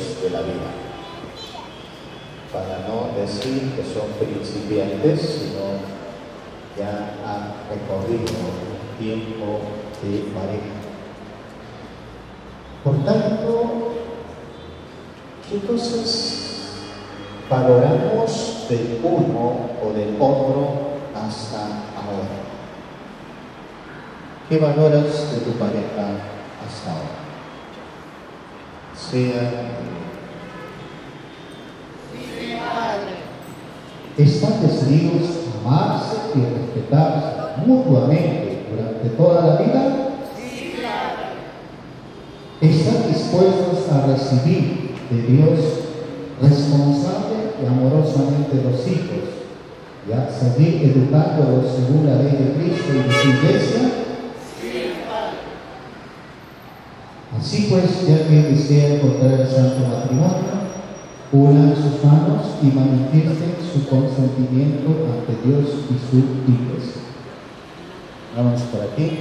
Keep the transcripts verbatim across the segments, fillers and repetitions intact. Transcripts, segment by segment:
de la vida. Para no decir que son principiantes, sino ya han recorrido un tiempo de pareja. Por tanto, entonces valoramos del uno o del otro hasta ahora. ¿Qué valoras de tu pareja hasta ahora? Sea ¿están decididos a amarse y respetarse mutuamente durante toda la vida? Sí, claro. ¿Están dispuestos a recibir de Dios responsable y amorosamente los hijos y a seguir educándolos según la ley de Cristo y de su iglesia? Sí, claro. Así pues, ya que desean encontrar el santo matrimonio, unan sus manos y manifiesten su consentimiento ante Dios y su iglesia. Vamos por aquí.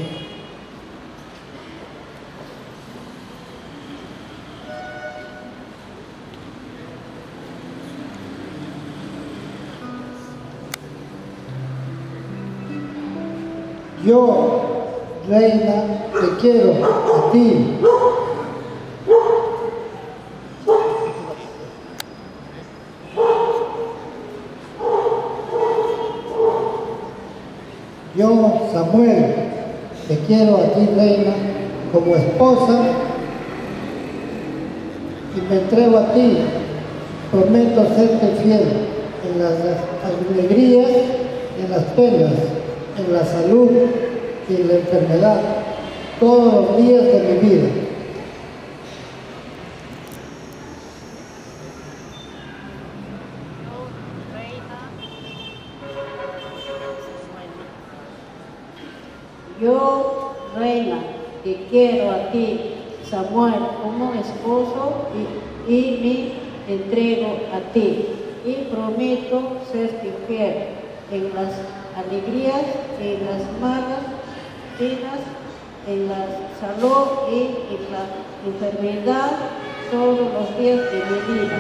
Yo, reina, te quiero a ti. Yo, Samuel, te quiero a ti, reina, como esposa, y me entrego a ti. Prometo serte fiel en las alegrías, en las penas, en la salud y en la enfermedad, todos los días de mi vida. Yo, reina, te quiero a ti, Samuel, como esposo y, y me entrego a ti. Y prometo serte fiel en las alegrías, en las malas penas, en la salud y en la enfermedad, todos los días de mi vida.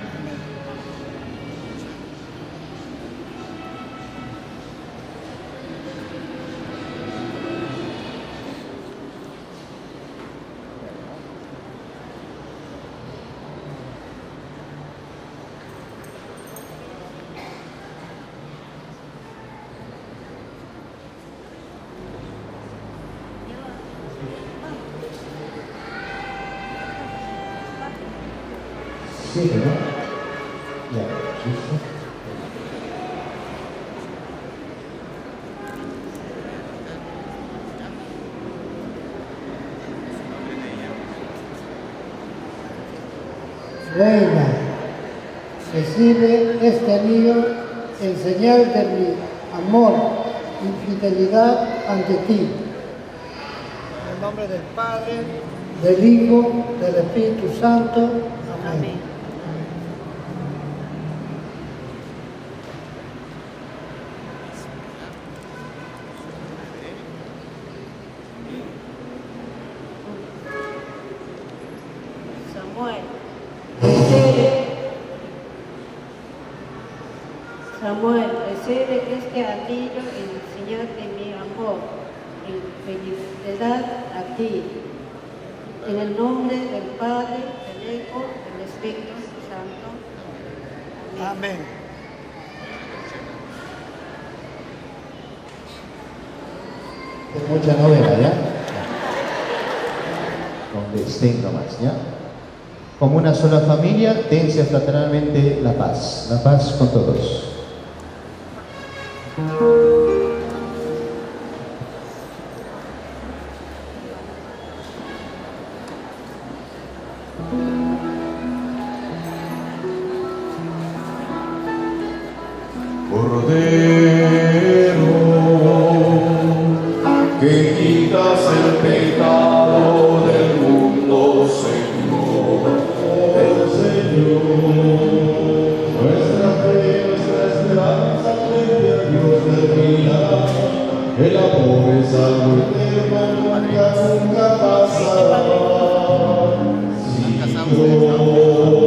Sí, ¿no? Ya, listo. Reina, recibe este anillo en señal de mi amor y fidelidad ante ti. En el nombre del Padre, del Hijo, del Espíritu Santo. Amén. Amén. Samuel, recibe, Samuel, recibe este anillo en señal de mi amor, en fidelidad a ti. En el nombre del Padre, del Hijo, del Espíritu Santo. Amén. Amén. Es mucha novela, ¿ya? Donde estén nomás, ¿ya? Como una sola familia, dense fraternalmente la paz. La paz con todos. Cordero, que quitas el pecado del mundo, Señor, el Señor, nuestra fe, nuestra esperanza, frente a Dios de vida, que la pobreza eterna nunca, nunca pasará. Si yo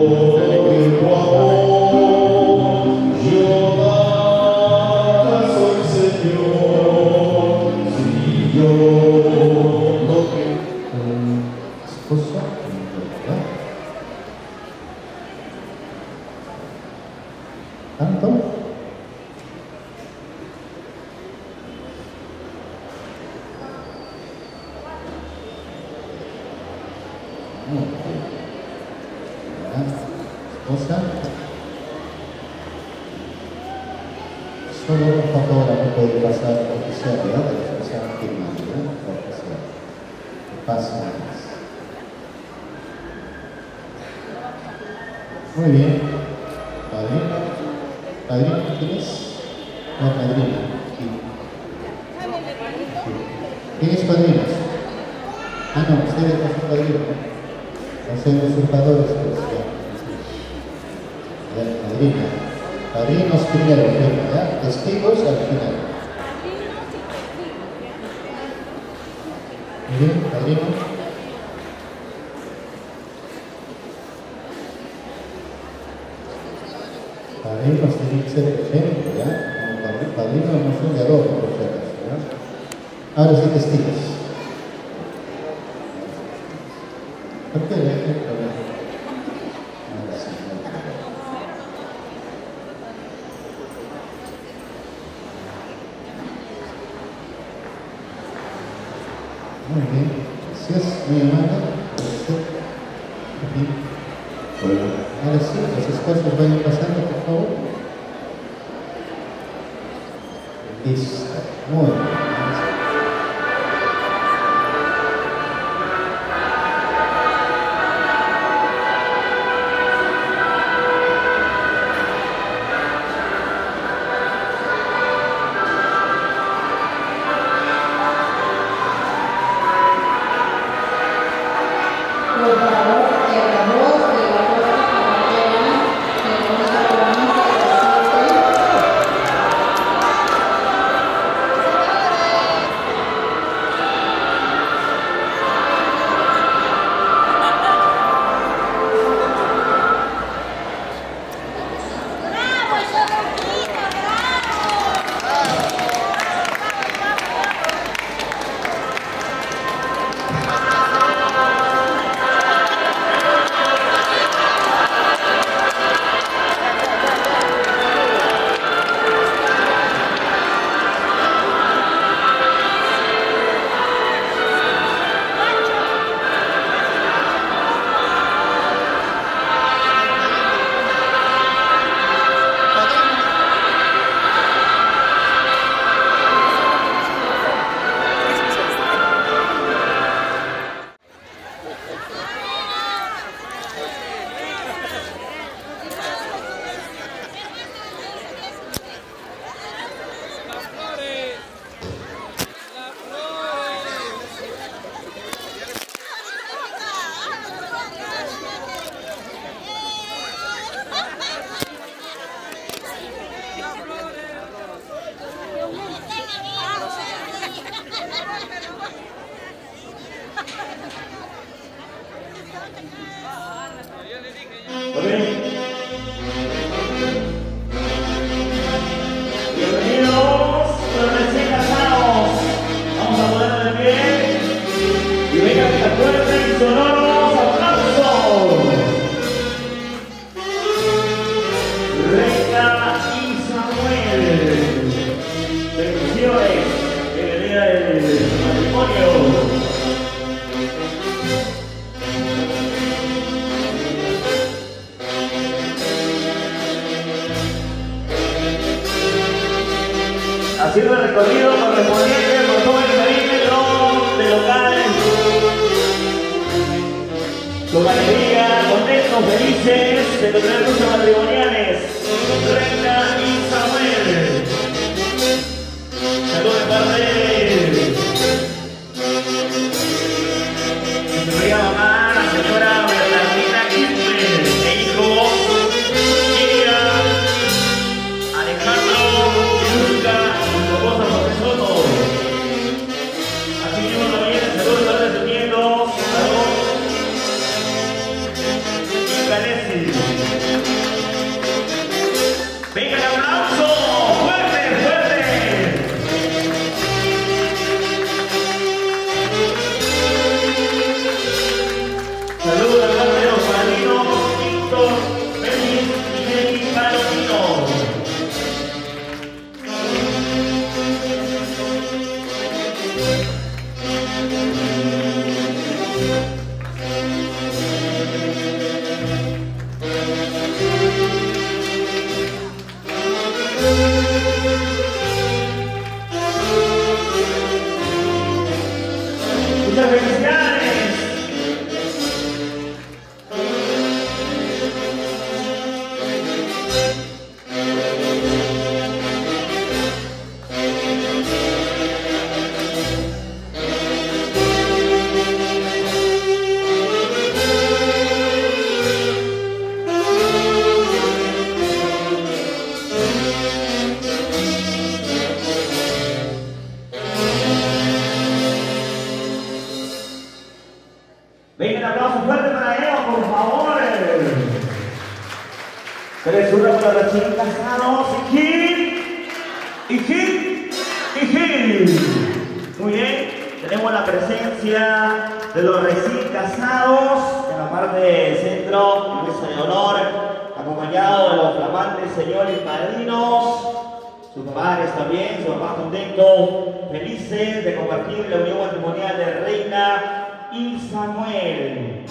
¿Tanto? Muy bien. ¿Oscar? Solo por favor no puede pasar oficial, ¿verdad? De los que se han firmado, ¿verdad? Oficial. Que pase más. Muy bien. ¿Padrino? ¿Padrino tienes? No, padrino. Sí. Sí. ¿Tienes padrinos? Ah, no, ustedes no son padrinos. No son usurpadores, pues ya. Ya, padrino. Padrinos primero, ¿ya? Testigos al final. Muy bien, padrino. Padrinos tienen que ser ejemplo, ¿ya? Como padrinos no son de adorno, por si acaso, ¿ya? Ahora sí, testigos. ¿Por qué el ejemplo? Ahora sí, muy bien. Gracias, muy amable. Bueno. Ahora sí, los esposos vayan pasando, por favor. Listo. Muy bien. Haciendo el recorrido correspondiente por todo el perímetro de local, con alegría, contentos, felices de tener cruces matrimoniales, Reina y Samuel. Saludos de parte de mi querida mamá, la señora Bernardina Quispe, e hijo Lidia, Alejandro y Luca. Vamos a hacer todo. Así mismo también saludos de parte de su nieto, y Calesi. Venga, Tres hurras para los recién casados. Y hit. Y hit. Y hit. Muy bien. Tenemos la presencia de los recién casados en la parte del centro, mesa de honor, acompañado de los flamantes señores padrinos, sus padres también, sus papás contentos, felices de compartir la unión matrimonial de Reina y Samuel.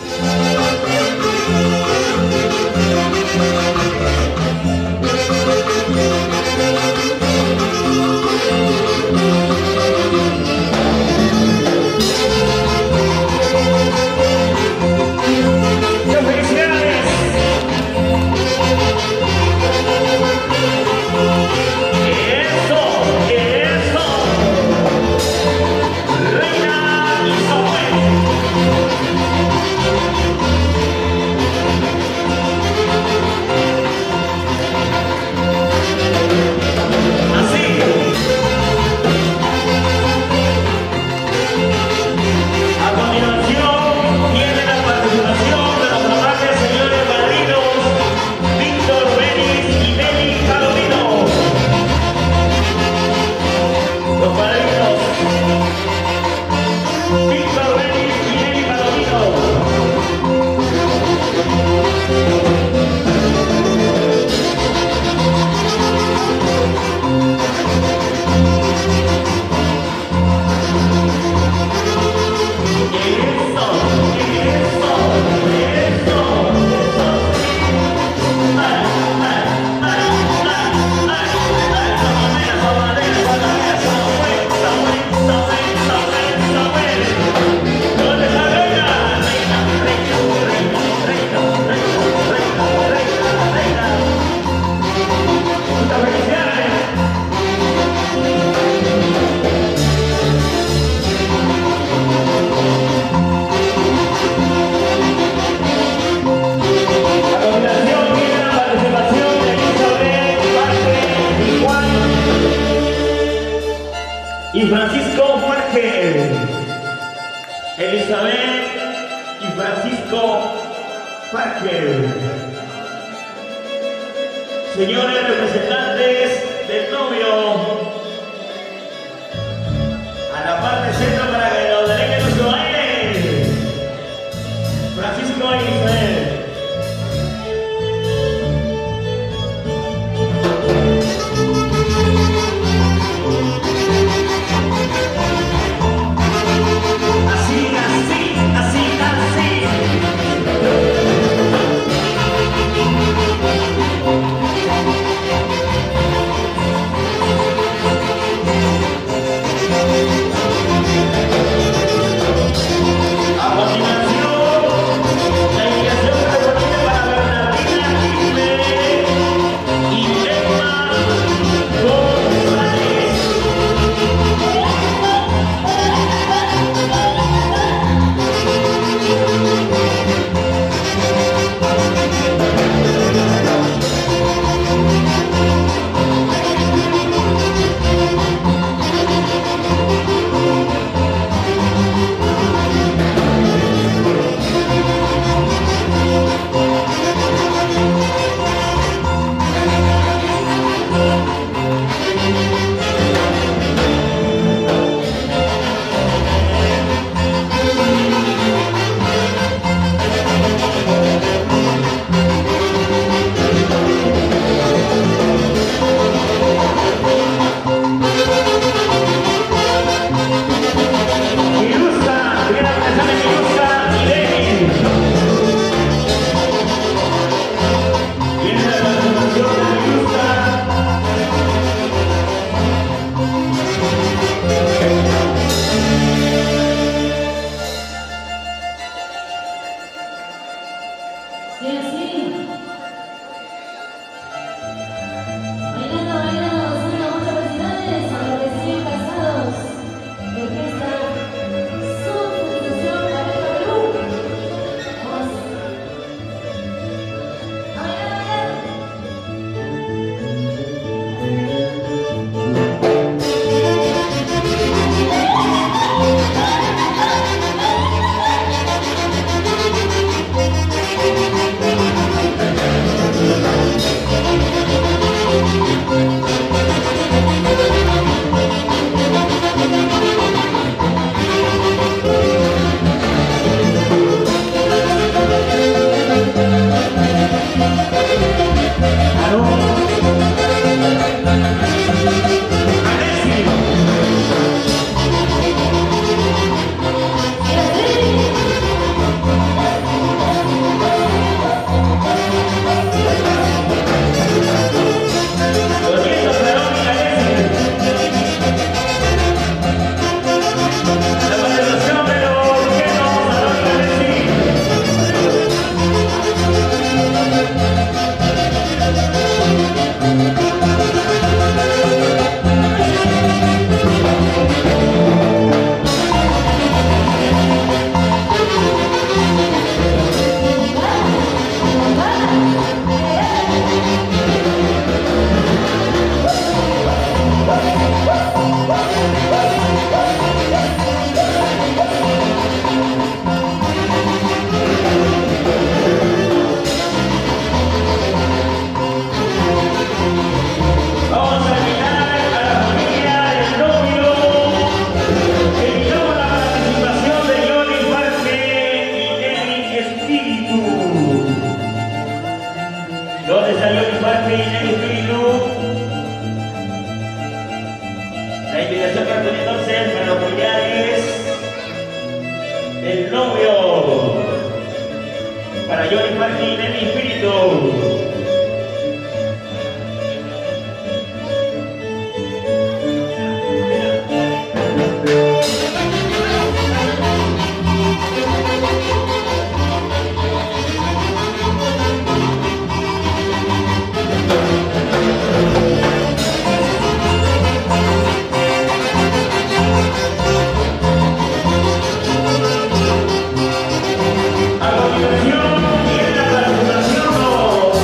Y Francisco Parker, Elizabeth y Francisco Parker, señores representantes del novio, a la parte centro para que los deleguen nuestro baile. Francisco y Elizabeth. A continuación, viene la presentación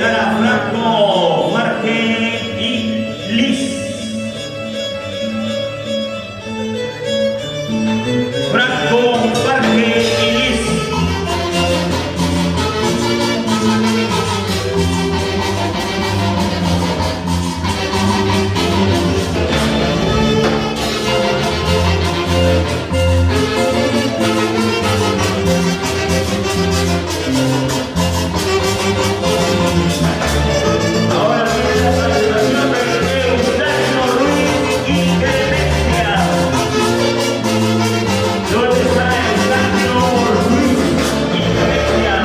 entregar a Franco, Jorge y Liz. Franco, Jorge y Liz. Ahora viene la participación de Eustaquio Ruiz y Clemencia. ¿Dónde está Eustaquio Ruiz y Clemencia?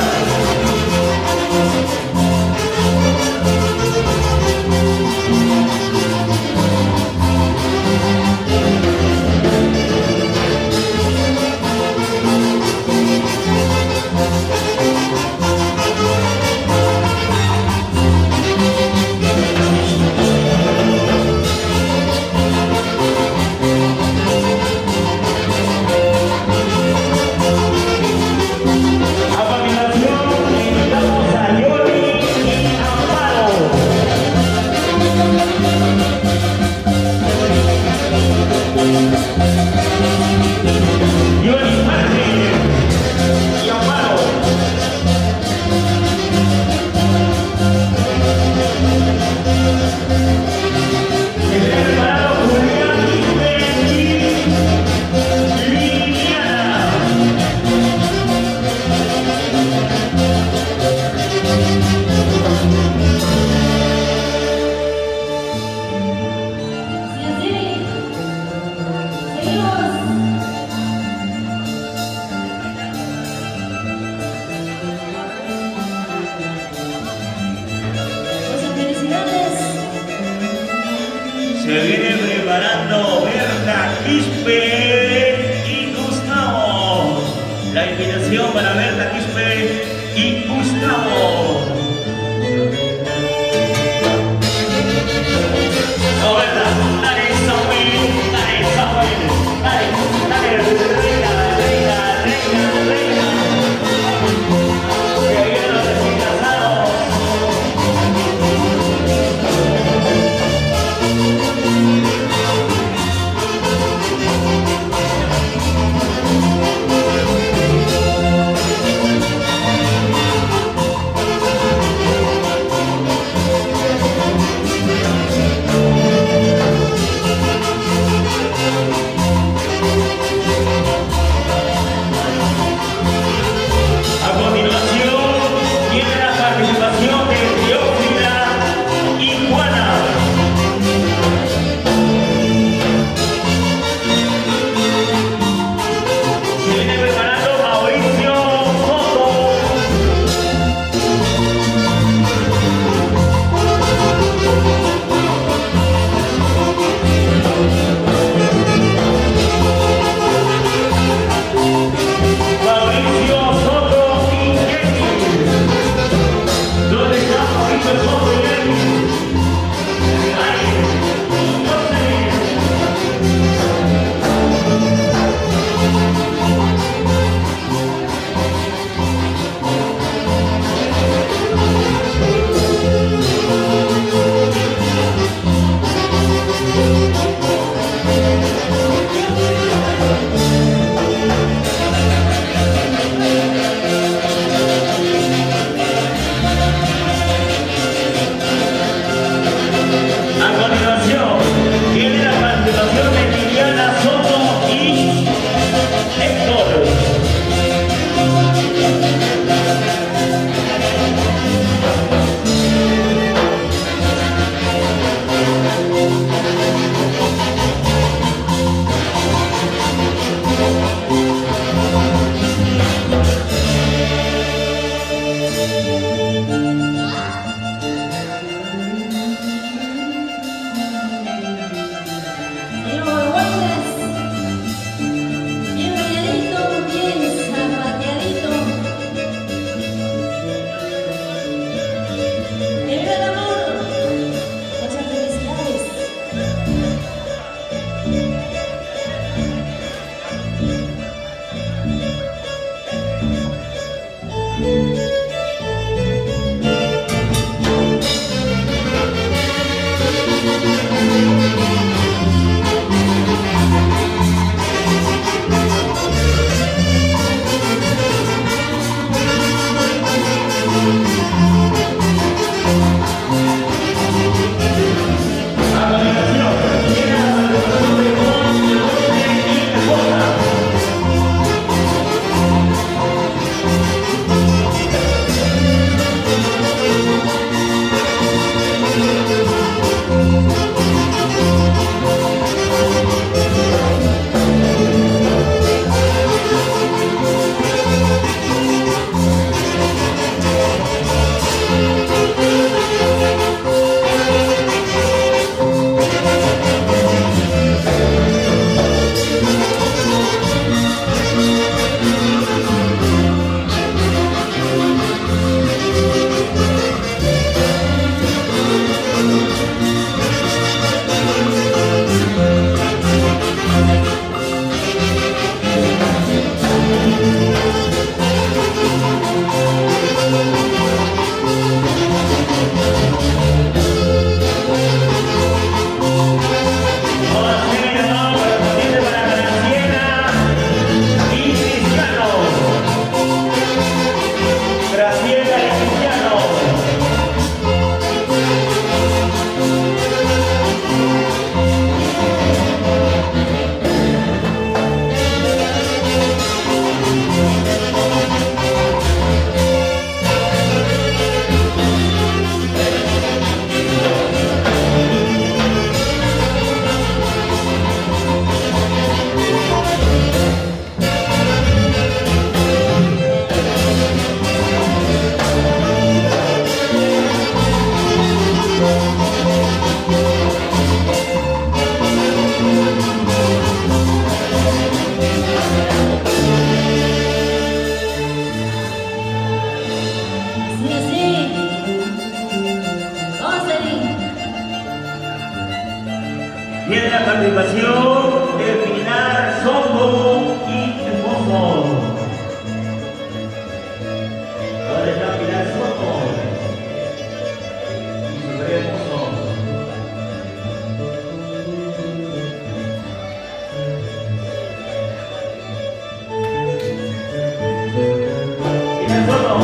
A continuación, invitamos a Yoli y Amparo. Yoli Martínez y Amparo. Se viene preparado Julián Quispe y Liliana. Y así, seguimos. Muchas felicidades. Se viene preparando Berta Quispe y Gustavo. La invitación para Berta Quispe y Gustavo. No, Berta, dale Samuel, dale Samuel, dale, dale, reina, reina, reina, reina. Que vienen los recién casados. Tiene la participación de Pilar Soto y esposo. ¿Dónde está Pilar Soto? Y su bebé esposo. Pilar Soto.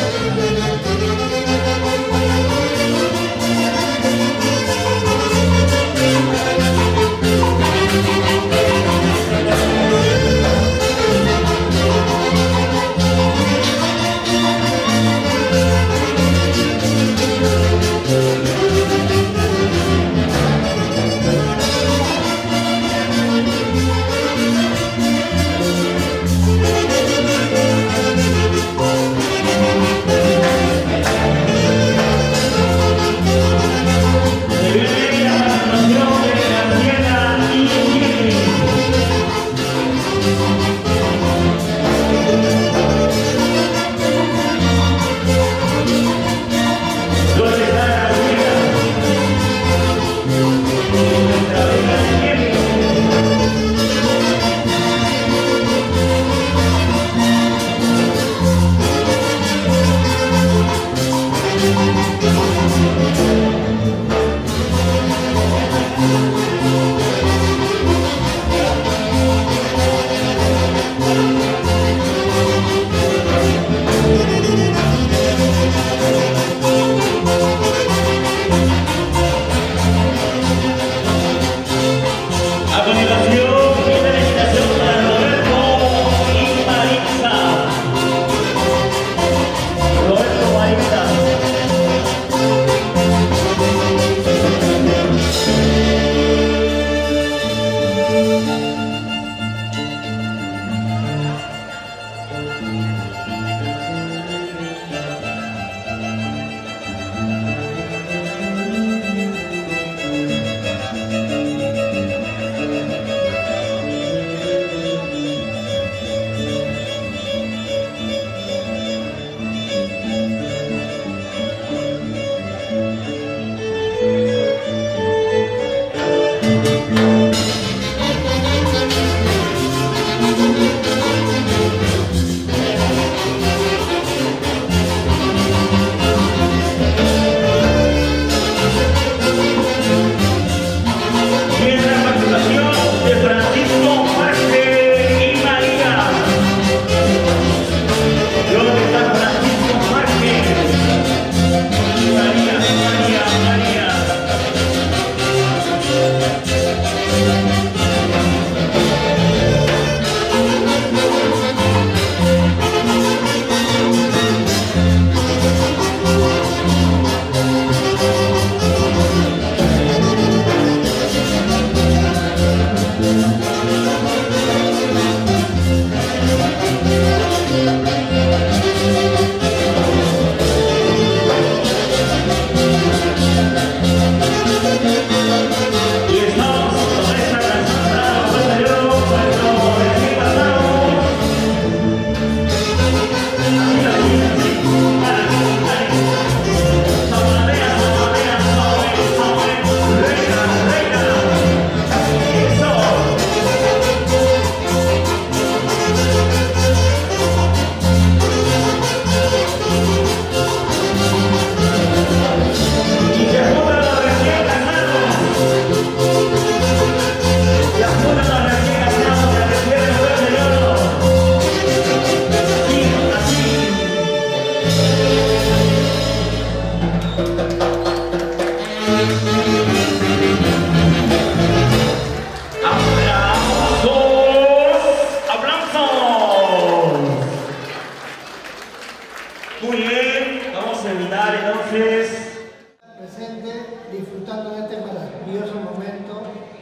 Muy bien, vamos a invitar entonces. Presente, disfrutando de este maravilloso momento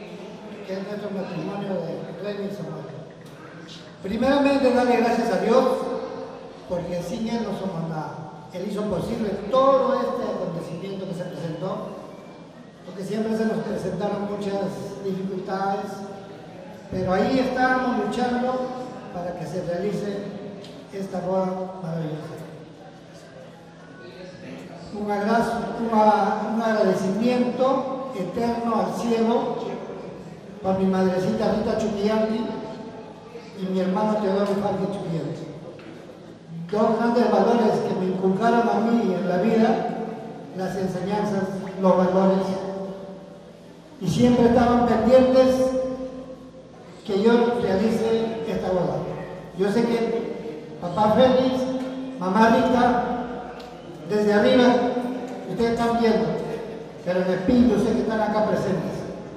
que es nuestro matrimonio de Reni y Samuel. Primeramente, darle gracias a Dios, porque sin Él no somos nada. Él hizo posible todo este acontecimiento que se presentó, porque siempre se nos presentaron muchas dificultades, pero ahí estábamos luchando para que se realice esta boda maravillosa. Un, abrazo, un agradecimiento eterno al cielo por mi madrecita Rita Chuquillanqui y mi hermano Teodoro Infante Chuquillanqui. Dos grandes valores que me inculcaron a mí en la vida, las enseñanzas, los valores, y siempre estaban pendientes que yo realice esta boda. Yo sé que papá Félix, mamá Rita, desde arriba, ustedes están viendo, pero en el espíritu sé que están acá presentes.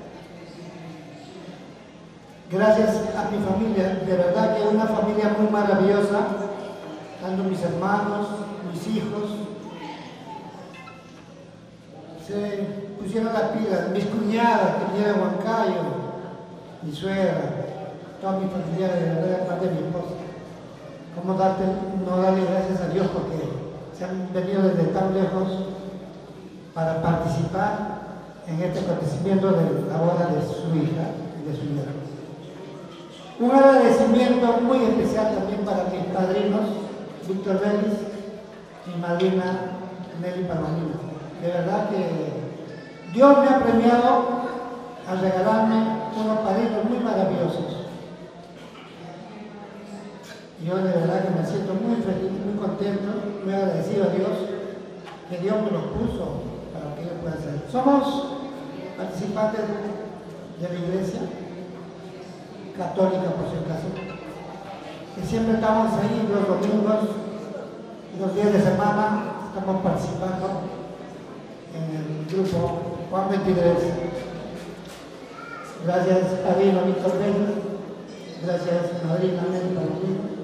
Gracias a mi familia, de verdad que es una familia muy maravillosa, tanto mis hermanos, mis hijos, se pusieron las pilas, mis cuñadas que vinieron a Huancayo, mi suegra, toda mi familia, de verdad, aparte de mi esposa. ¿Cómo darte, no darle gracias a Dios porque se han venido desde tan lejos para participar en este acontecimiento de la boda de su hija y de su hija? Un agradecimiento muy especial también para mis padrinos, Víctor Vélez y madrina Nelly Palomino. De verdad que Dios me ha premiado a regalarme unos padrinos muy maravillosos. Yo de verdad que me siento muy feliz, muy contento, muy agradecido a Dios, que Dios me los puso para que yo pueda hacer. Somos participantes de la iglesia católica, por si acaso, que siempre estamos ahí los domingos, los días de semana, estamos participando en el grupo Juan veintitrés. Gracias a Padrino Víctor Vélez, gracias a Madrina Nelly Palomino.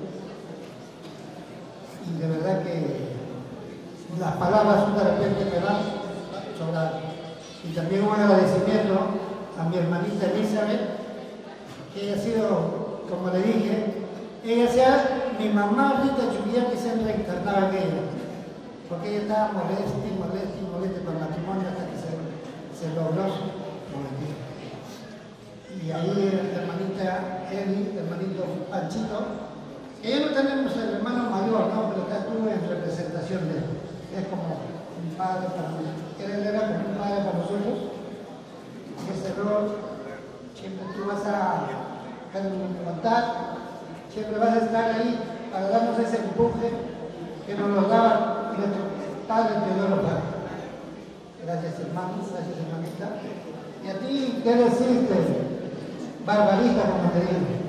Y de verdad que las palabras de repente me van a sobrar. Y también un agradecimiento a mi hermanita Elizabeth, que ella ha sido, como le dije, ella sea mi mamá Rita Chuquillanqui, que se reencarnaba en ella, porque ella estaba molesta y molesta y molesta con el matrimonio hasta que se, se logró su momento. Y ahí la hermanita Eli, el hermanito Panchito, que ya no tenemos el hermano mayor, ¿no? Pero acá estuvo en representación de él. Es como un padre para mí. Él era como un padre para nosotros. Y ese rol, siempre tú vas a levantar, siempre vas a estar ahí para darnos ese empuje que nos lo daba nuestro padre Teodoro Padre. Gracias hermanos, gracias hermanita. Y a ti, ¿qué decirte? Barbarita, como te digo.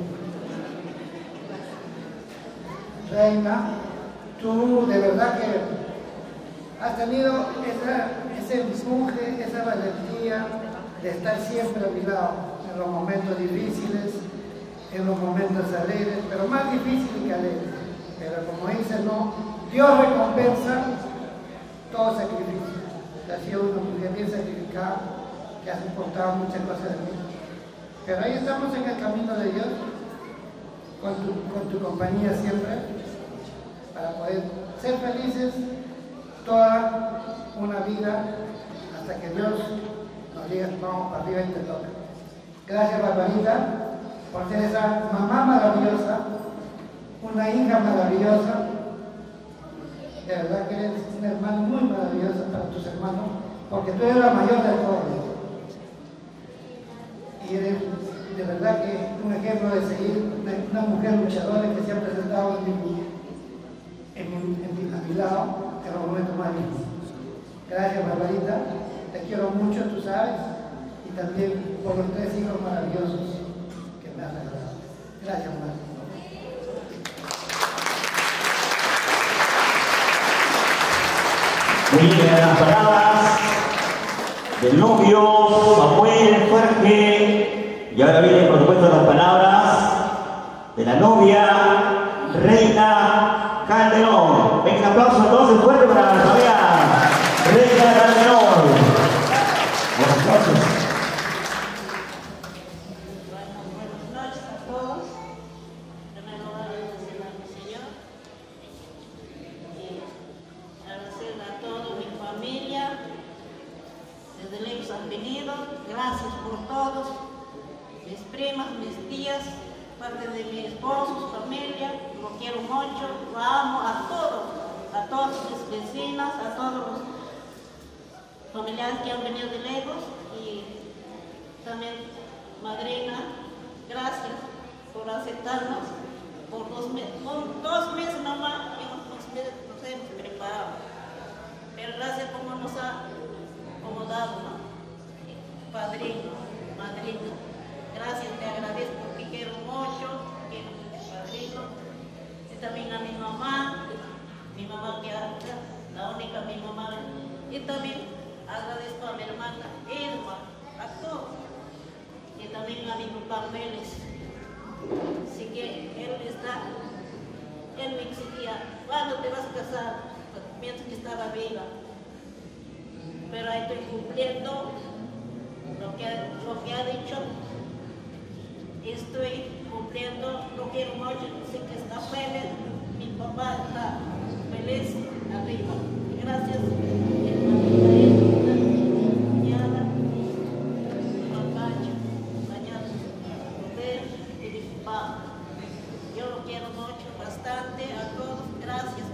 Reina, tú de verdad que has tenido esa, ese empuje, esa valentía de estar siempre a mi lado en los momentos difíciles, en los momentos alegres, pero más difíciles que alegres. Pero como dice, no, Dios recompensa todo sacrificio. Has sido una mujer bien sacrificada, que has soportado muchas cosas de mí. Pero ahí estamos en el camino de Dios, con tu, con tu compañía siempre, para poder ser felices toda una vida hasta que Dios nos diga, vamos para arriba y te toca. Gracias, Barbarita, por ser esa mamá maravillosa, una hija maravillosa. De verdad que eres una hermana muy maravillosa para tus hermanos, porque tú eres la mayor de todos. Y eres de verdad que un ejemplo de seguir, una, una mujer luchadora que se ha presentado en mi, en mi, en mi, a mi lado en los momentos más difíciles. Gracias, Barbarita, te quiero mucho, tú sabes, y también por los tres hijos maravillosos que me has regalado. Gracias, Marta. Muy bien, las palabras del novio Samuel Jorge, y ahora vienen por supuesto las palabras de la novia Reina Calderón. Venga, un aplauso entonces fuerte para la novia Reina Calderón. Buenos aplausos. Buenas noches a todos. En primer lugar, agradecer a mi Señor y agradecer a toda mi familia. Desde lejos han venido. Gracias por todos. Mis primas, mis tías, parte de mi esposo, su familia. Lo quiero mucho, lo amo a todos, a todas mis vecinas, a todos los familiares que han venido de lejos y también madrina, gracias por aceptarnos por dos meses, por dos meses nomás, y nos, nos hemos preparado. Pero gracias como nos ha acomodado, ¿no? Padrino, madrina, gracias, te agradezco porque quiero mucho, quiero mucho padrino. Y también a mi mamá, mi mamá que habla, la única mi mamá. Y también agradezco a mi hermana Irma, a todos. Y también a mi papá Vélez. Así que él está, él me exigía, ¿cuándo te vas a casar? Mientras que estaba viva. Pero ahí estoy cumpliendo lo que, lo que ha dicho. Estoy cumpliendo, lo quiero mucho, sé que está feliz, mi papá está feliz arriba. Gracias, hermanita, cuñada, Papacho, mañana, poder y mi papá. Yo lo quiero mucho, bastante, a todos, gracias.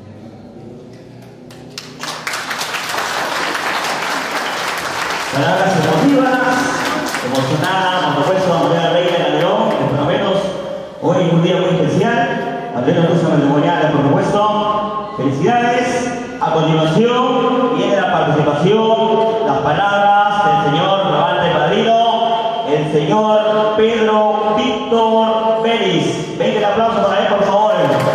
Palabras emotivas, emocionadas, por supuesto, a María Reina Calderón, que por lo menos hoy es un día muy especial, a pleno curso matrimonial, por supuesto. Felicidades. A continuación viene la participación, las palabras del señor Levante Padrino, el señor Pedro Víctor Vélez. Venga el aplauso para él, por favor.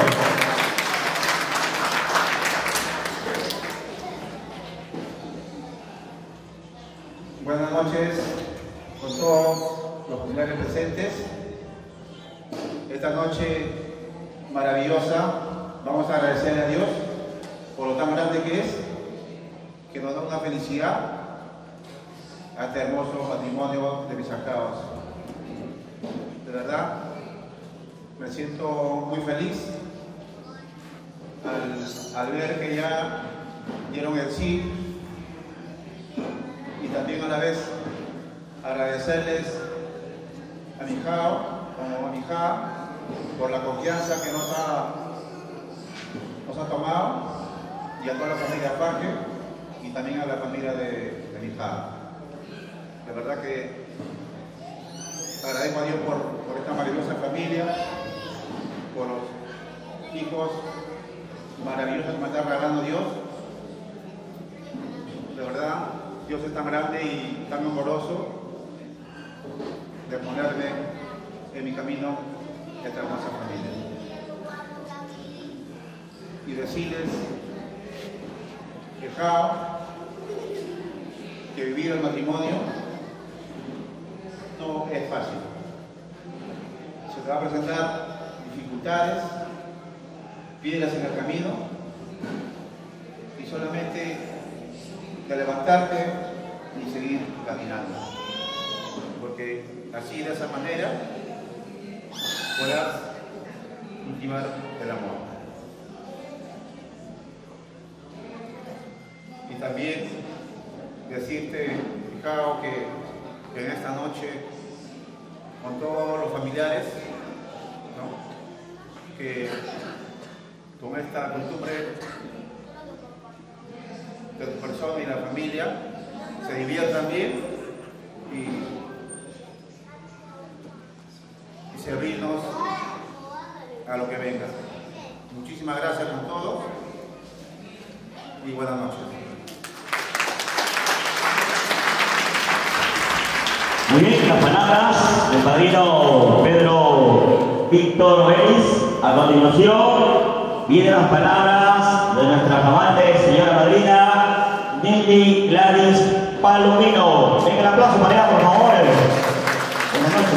Buenas noches con todos los familiares presentes. Esta noche maravillosa, vamos a agradecerle a Dios por lo tan grande que es, que nos da una felicidad a este hermoso matrimonio de mis acabados. De verdad, me siento muy feliz al, al ver que ya dieron el sí, y también a la vez agradecerles a mi hijao, como a mi hija, por la confianza que nos ha, nos ha tomado, y a toda la familia Faje y también a la familia de, de mi hija. De verdad que agradezco a Dios por, por esta maravillosa familia, por los hijos maravillosos que me está regalando Dios. De verdad, Dios es tan grande y tan amoroso de ponerme en mi camino esta hermosa familia. Y decirles que vivir el matrimonio no es fácil. Se te va a presentar dificultades, piedras en el camino, y solamente de levantarte y seguir caminando, porque así, de esa manera, podrás cultivar el amor. Y también decirte, Hijao, que, que en esta noche, con todos los familiares, ¿no?, que con esta costumbre de tu persona y la familia se diviertan bien y, y servirnos a lo que venga. Muchísimas gracias con todos y buenas noches. Muy bien, las palabras del padrino Pedro Víctor Vélez. A continuación vienen las palabras de nuestra flamante señora madrina Nelly Gladys Palomino. Venga el aplauso para ella, por favor. Buenas noches.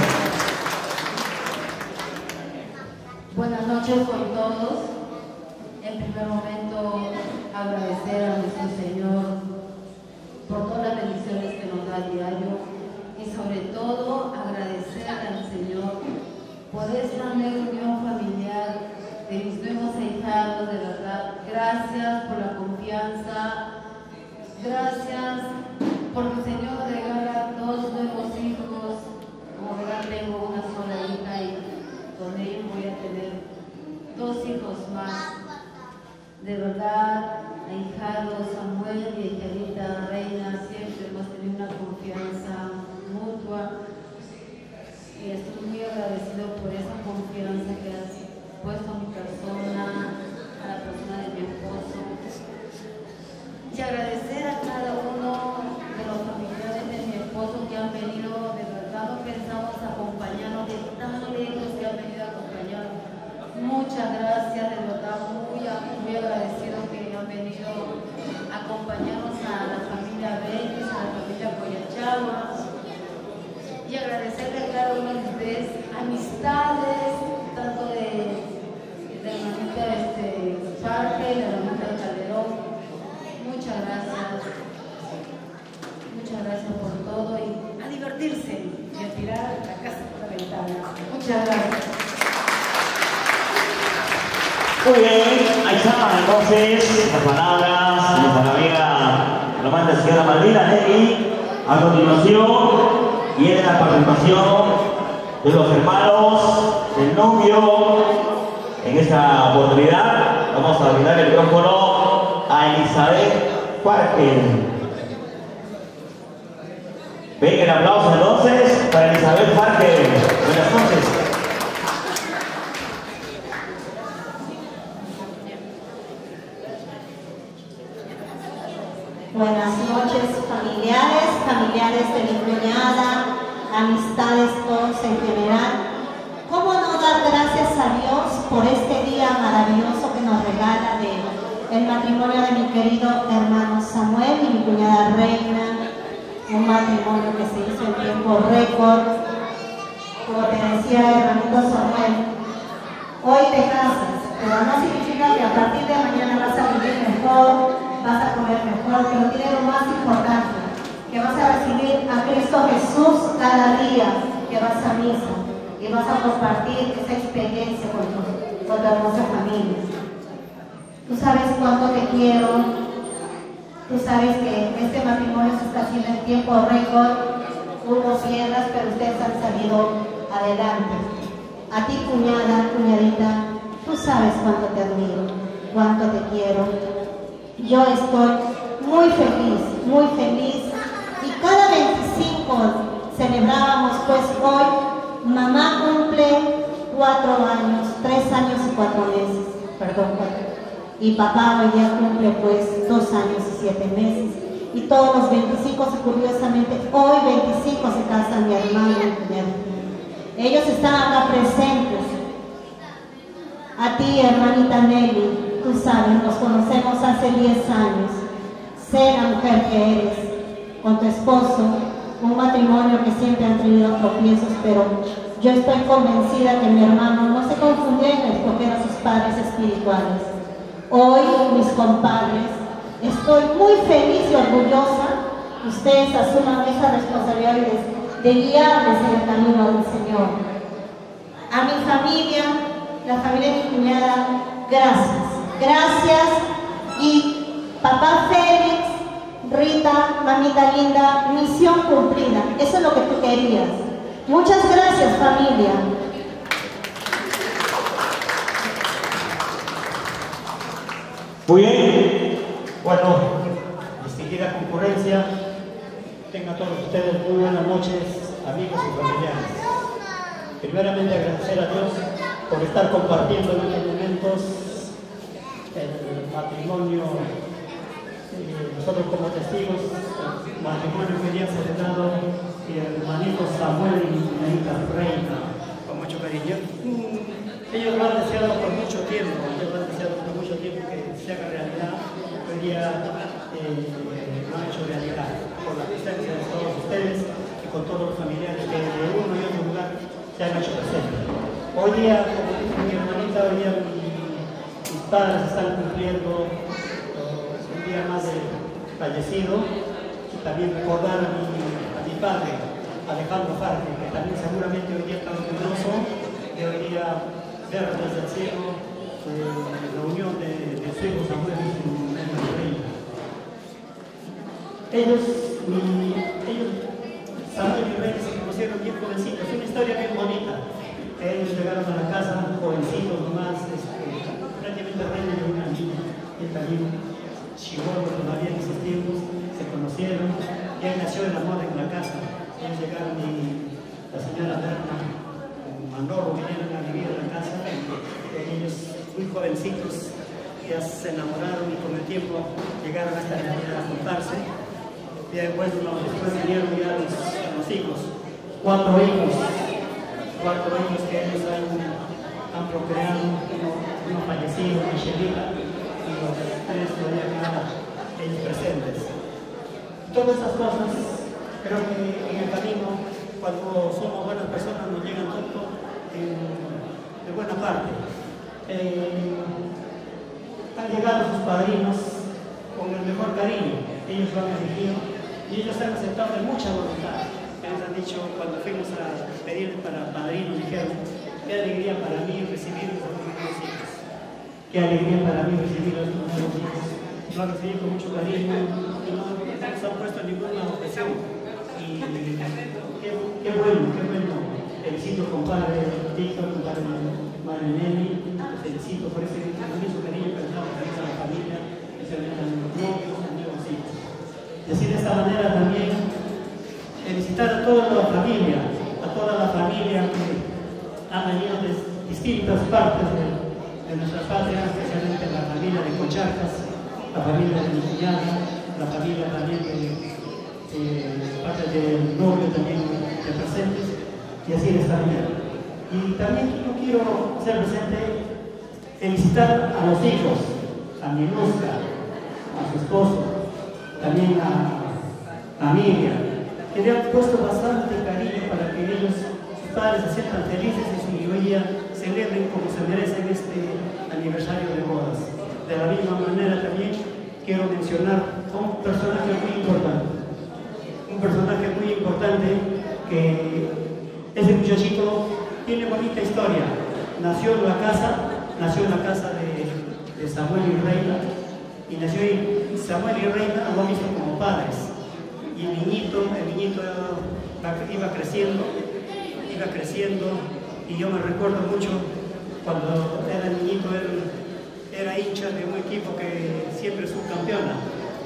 Buenas noches con todos. En primer momento, agradecer a nuestro Señor por todas las bendiciones que nos da a diario. Y sobre todo agradecer al Señor por esta nueva unión familiar de mis nuevos ahijados, de verdad. Gracias por la confianza, gracias porque el Señor regala dos nuevos hijos. Como verán, tengo una sola hija y con ellos voy a tener dos hijos más. De verdad, ahijado Samuel y ahijadita Reina, siempre hemos tenido una confianza mutua. agradecerle a cada uno de ustedes, amistades, tanto de, de la hermanita este, Parque, la hermanita Calderón. Muchas gracias. Muchas gracias por todo y a divertirse y a tirar la casa por la ventana. Muchas gracias. Muy bien, ahí están entonces las palabras de nuestra amiga Román de Sierra Malvina, Nelly. A continuación viene la participación de los hermanos del novio. En esta oportunidad vamos a brindar el micrófono a Elizabeth Parque. Venga el aplauso entonces para Elizabeth Parque. Buenas noches. Buenas noches, familiares, familiares de mi cuñada, amistades todos en general. ¿Cómo no dar gracias a Dios por este día maravilloso que nos regala de el matrimonio de mi querido hermano Samuel y mi cuñada Reina? Un matrimonio que se hizo en tiempo récord. Como te decía, hermanito Samuel, hoy te casas, pero no significa que a partir de mañana vas a vivir mejor, vas a comer mejor, pero tiene lo más importante, que vas a recibir a Cristo Jesús cada día que vas a misa y vas a compartir esa experiencia con tu, con tu hermosa familia. Tú sabes cuánto te quiero, tú sabes que este matrimonio se está haciendo en tiempo récord, hubo piedras, pero ustedes han salido adelante. A ti, cuñada, cuñadita, tú sabes cuánto te admiro, cuánto te quiero. Yo estoy muy feliz, muy feliz, y cada veinticinco celebrábamos, pues hoy mamá cumple cuatro años, tres años y cuatro meses, perdón, cuatro, y papá hoy día cumple pues dos años y siete meses, y todos los veinticinco, curiosamente, hoy veinticinco se casan mi hermano y mi cuñada. Ellos están acá presentes. A ti, hermanita Nelly, tú sabes, nos conocemos hace diez años. Sé la mujer que eres, con tu esposo, un matrimonio que siempre han tenido tropiezos, pero yo estoy convencida que mi hermano no se confundió en escoger a sus padres espirituales. Hoy, mis compadres, estoy muy feliz y orgullosa que ustedes asuman esa responsabilidad de, de guiarles en el camino del Señor. A mi familia, la familia de mi cuñada, gracias. Gracias, y papá Félix, Rita, mamita linda, misión cumplida. Eso es lo que tú querías. Muchas gracias, familia. Muy bien. Bueno, distinguida concurrencia, tengan todos ustedes muy buenas noches, amigos y familiares. Primeramente agradecer a Dios por estar compartiendo en estos momentos el matrimonio, eh, nosotros como testigos, el matrimonio que había celebrado el hermanito Samuel y mi cuñadita Reina, con mucho cariño. Ellos lo han deseado por mucho tiempo, ellos lo han deseado por mucho tiempo que se haga realidad. Hoy día eh, lo han hecho realidad por la presencia de todos ustedes y con todos los familiares que de uno y otro lugar se han hecho presentes. Hoy día, como mi hermanita, hoy día mi mis padres están cumpliendo uh, un día más de fallecido, y también recordar a mi, a mi padre, Alejandro Parque, que también seguramente hoy día está orgulloso de hoy día ver desde el cielo eh, la unión de, de su hijo Samuel y su hermana Reina. Ellos, mi, ellos, Samuel y Reina se conocieron bien jovencitos, es una historia bien bonita. Ellos llegaron a la casa jovencitos nomás, este, prácticamente Reina y una niña, y también chivolo todavía en esos tiempos, se conocieron, y ahí nació el amor en la casa. Ellos llegaron y la señora Berna, Manolo, vinieron a vivir en la casa, y ellos muy jovencitos ya se enamoraron y con el tiempo llegaron a esta realidad a juntarse. Y después, no, después vinieron ya los, los hijos, cuatro hijos, cuatro hijos que ellos han, han procreado, uno, uno fallecido, Michelita, y los tres todavía quedan ellos presentes. Todas estas cosas creo que en el camino cuando somos buenas personas nos llegan tanto de buena parte. Eh, han llegado sus padrinos con el mejor cariño, ellos lo han elegido y ellos han aceptado de mucha voluntad. Ellos han dicho, cuando fuimos a pedir para padrinos, dijeron, qué alegría para mí recibir a estos nuevos hijos, qué alegría para mí recibir a estos nuevos hijos. Lo han recibido con mucho cariño y no, no se han puesto ninguna objeción. Y qué, qué bueno, qué bueno. Felicito compadre Víctor, compadre Marinelli, felicito por ese inmenso cariño que nos damos a la familia, especialmente a los novios, a los nuevos hijos. Y así de esta manera también felicitar a toda la familia, a toda la familia que han venido de distintas partes de, de nuestra patria, especialmente la familia de Concharcas, la familia de mi cuñada, la familia también de eh, parte del novio también de presentes. Y así de esta manera. Y también yo quiero ser presente, felicitar a los hijos, a mi Luzca, a su esposo, también a, a Miriam, que le han puesto bastante cariño para que ellos, sus padres, se sientan felices y su mayoría celebren como se merecen este aniversario de bodas. De la misma manera también quiero mencionar a un personaje muy importante, un personaje muy importante que ese muchachito tiene bonita historia. Nació en la casa, nació en la casa de, de Samuel y Reina, y nació y Samuel y Reina lo han visto como padres. Y el niñito, el niñito iba creciendo, iba creciendo, y yo me recuerdo mucho cuando era niñito, él era hincha de un equipo que siempre es subcampeona.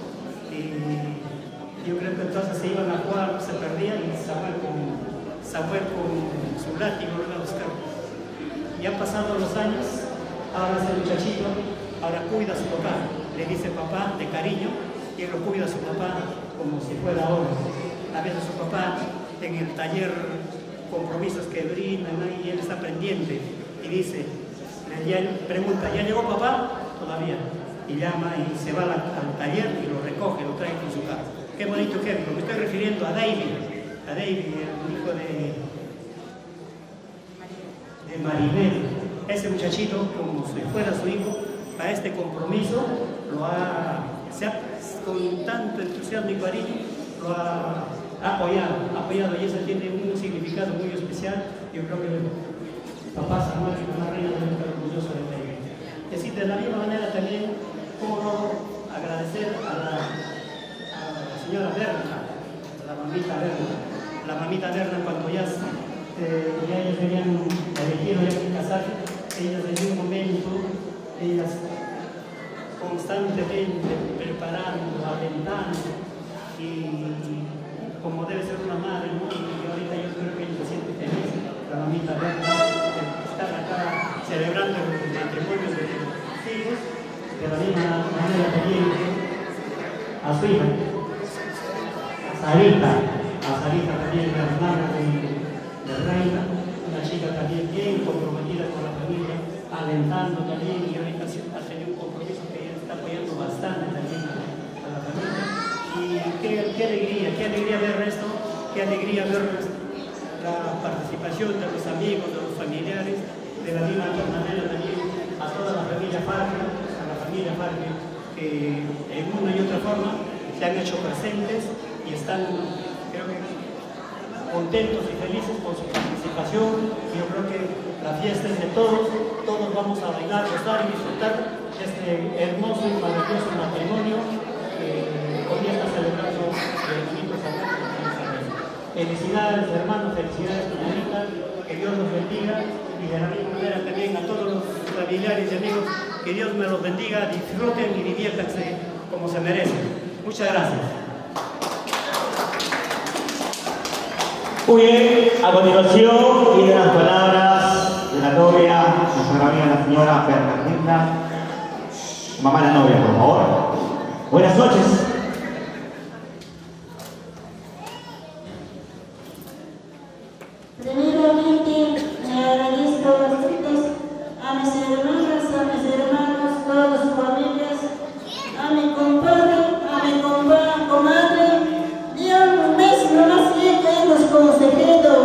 Y yo creo que entonces se iban a jugar, se perdían y Samuel con Samuel con su látigo lo iba a buscar. Y han pasado los años, ahora ese muchachito, ahora cuida a su papá, le dice papá de cariño, y él lo cuida a su papá como si fuera oro. A veces su papá en el taller, compromisos que brindan, y él está pendiente, y dice, ya pregunta, ¿ya llegó papá? Todavía. Y llama y se va al taller y lo recoge, lo trae con su carro. Qué bonito ejemplo, me estoy refiriendo a David. A David, el hijo de, de Maribel. Ese muchachito, como si fuera su hijo, para este compromiso, lo ha, se ha, con tanto entusiasmo y cariño, lo ha apoyado, apoyado, y eso tiene un significado muy especial. Yo creo que el papá Samuel y mamá Reina deben estar orgullosos de David. Y así, de la misma manera también, cómo no agradecer a la, a la señora Berna, a la mamita Berna. La mamita Berna, cuando ya, eh, ya ellos venían elegido ya que casarse, ellas desde un momento, ellas constantemente preparando, alentando, y como debe ser una madre, ¿no? Y ahorita yo creo que ellos se sienten felices, la mamita Berna, estar acá celebrando el matrimonio de los hijos, de la misma manera también a su hija, a Sarita. A Sarita también, la hermana de, de Reina, una chica también bien comprometida con la familia, alentando también, y ahorita ha tenido un compromiso que ella está apoyando bastante también a, a la familia. Y qué, qué alegría, qué alegría ver esto, qué alegría ver la participación de los amigos, de los familiares, de la misma manera también a toda la familia Farge, a la familia Farge, que en una y otra forma se han hecho presentes y están, creo que, contentos y felices por su participación. Yo creo que la fiesta es de todos, todos vamos a bailar, gozar y disfrutar este hermoso y maravilloso matrimonio que hoy está celebrando el bonito Samuel. Felicidades hermanos, felicidades comunita, que Dios los bendiga, y de la misma manera también a todos los familiares y amigos, que Dios me los bendiga, disfruten y diviértanse como se merecen. Muchas gracias. Muy bien, a continuación vienen las palabras de la novia, nuestra amiga la señora Bernardita, mamá de la novia, por favor. Buenas noches. Primeramente, me agradezco a todos, a mis hermanas, a mis hermanos, todas sus familias, a mi compadre, a mi compa, comadre, y a un mes no más que hemos conseguido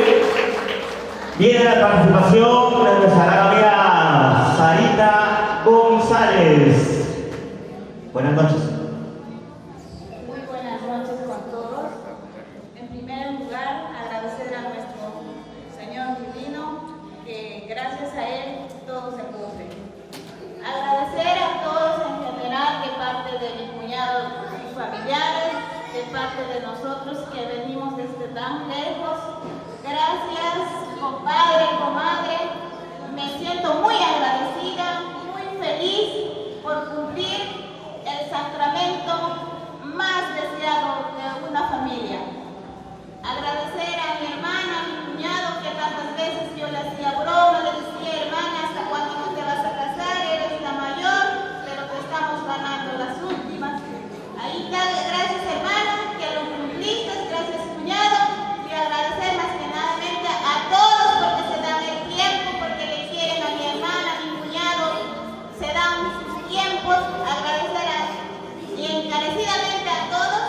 Viene la participación de nuestra gran amiga Sarita González. Buenas noches. Muy buenas noches con todos. En primer lugar, agradecer a nuestro Señor Divino, que gracias a Él todo se cumple. Agradecer a todos en general, de parte de mi cuñado y familiares, de parte de nosotros que venimos desde tan lejos. Gracias, compadre, comadre. Me siento muy agradecida, muy feliz por cumplir el sacramento más deseado de una familia. Agradecer a mi hermana, a mi cuñado, que tantas veces yo le hacía broma, le decía, hermana, ¿hasta cuándo no te vas a casar? Eres la mayor, pero te estamos ganando las últimas. Ahí está, gracias hermana, que lo cumpliste, gracias cuñado, y agradecer más que nada a todos porque se dan el tiempo, porque le quieren a mi hermana, a mi cuñado, se dan sus tiempos. Agradecer a, y encarecidamente a todos.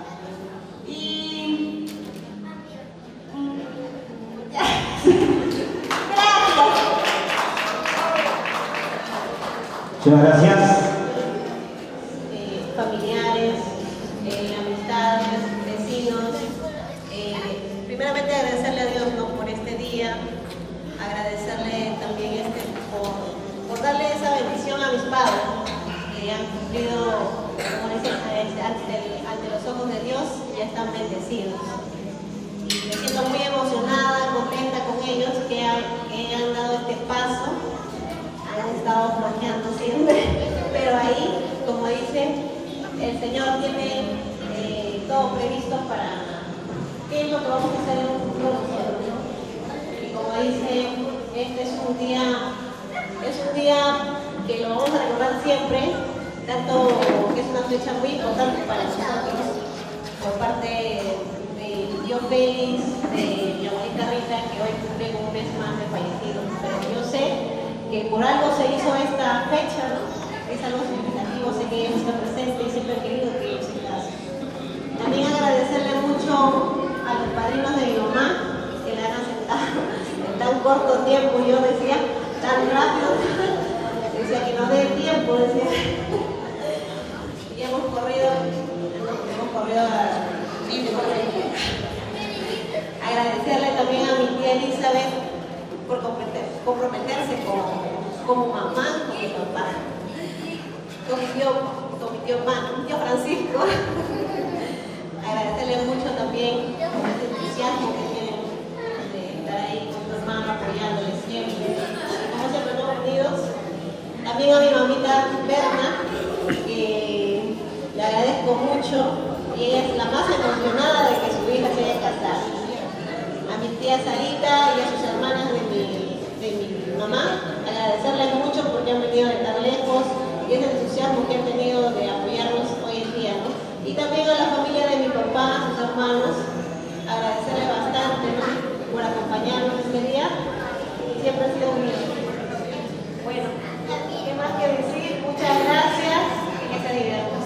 Y gracias. Muchas gracias. Eh, familiares, eh, amistades, vecinos. Eh, primeramente agradecerle a Dios, ¿no?, por este día, agradecerle también este, por, por darle esa bendición a mis padres, que han cumplido, como dicen, ante, ante los ojos de Dios, ya están bendecidos. Y me siento muy emocionada, contenta con ellos, que han, que han dado este paso, han estado flojeando siempre, pero ahí, como dice, el Señor tiene eh, todo previsto para qué es lo que vamos a hacer en un futuro nosotros, ¿no? Y como dice, este es un día, es un día que lo vamos a recordar siempre, tanto que es una fecha muy importante para nosotros, por parte de mi tío Félix, de mi abuelita Rita, que hoy cumple un mes más de fallecido, pero yo sé que por algo se hizo esta fecha, ¿no? Es algo significativo, sé que ella está presente y siempre he querido que ellos se casen. También agradecerle mucho a los padrinos de mi mamá, que la han aceptado en tan corto tiempo. Yo decía, tan rápido, decía que nos dé tiempo, decía. Y hemos corrido, hemos corrido a... Agradecerle también a mi tía Elizabeth por comprometerse con, como mamá, con mi papá, con mi tío, con mi tío, mi tío Francisco. Agradecerle mucho también por ese entusiasmo que tienen de estar ahí con tu hermano apoyándole siempre. Como siempre, ¿no?, unidos. También a mi mamita Berna, que le agradezco mucho, y ella es la más emocionada de que su hija se haya casado. A mi tía Sarita y a sus hermanas de mi, de mi mamá, agradecerles mucho porque han venido de tan lejos y ese entusiasmo que han tenido de apoyarnos hoy en día, ¿no? Y también a la familia de mi papá, a sus hermanos, agradecerles bastante, ¿no?, por acompañarnos este día. Siempre ha sido un bueno, ¿qué más que decir? Muchas gracias y que se diviertan.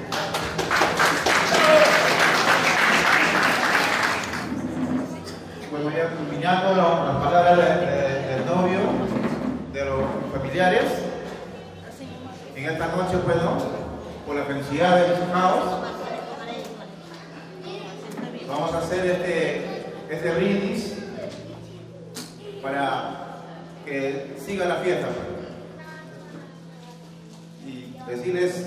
Bueno, ya culminando la- las palabras de- de- del novio, de los familiares, en esta noche, pues, ¿no?, por la felicidad de mis hijos, vamos a hacer este, este brindis para que siga la fiesta, pues. Y decirles,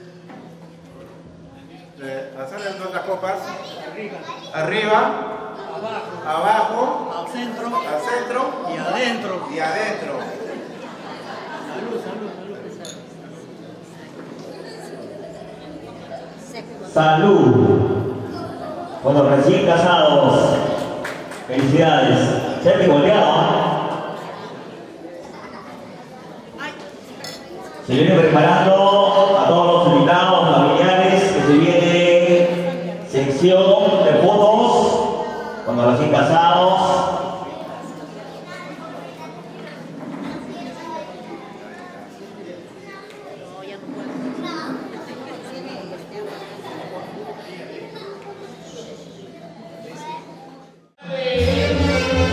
eh, hacerles nuestras copas, arriba, abajo, al centro, al centro y adentro. y adentro. Salud, salud, salud. Salud. Bueno, recién casados. Felicidades. Se han goleado, ¿ah? Se viene preparando a todos los invitados, familiares, que se viene sección de fotos. Cuando recién casados. Thank you.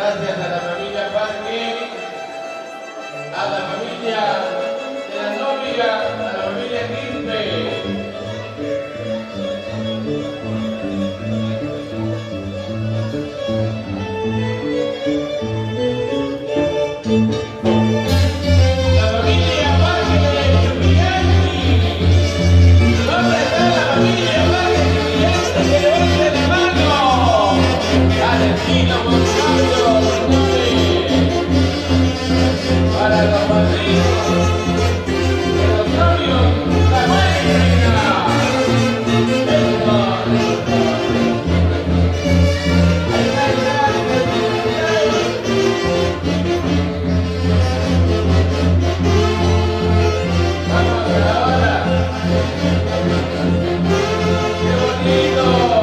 Gracias a la familia Parque, a la familia de la novia, a la familia Quispe. Para los padrinos de los novios, la madre reina. Vamos ahora. ¡Qué bonito!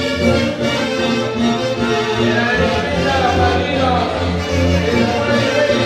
Yeah.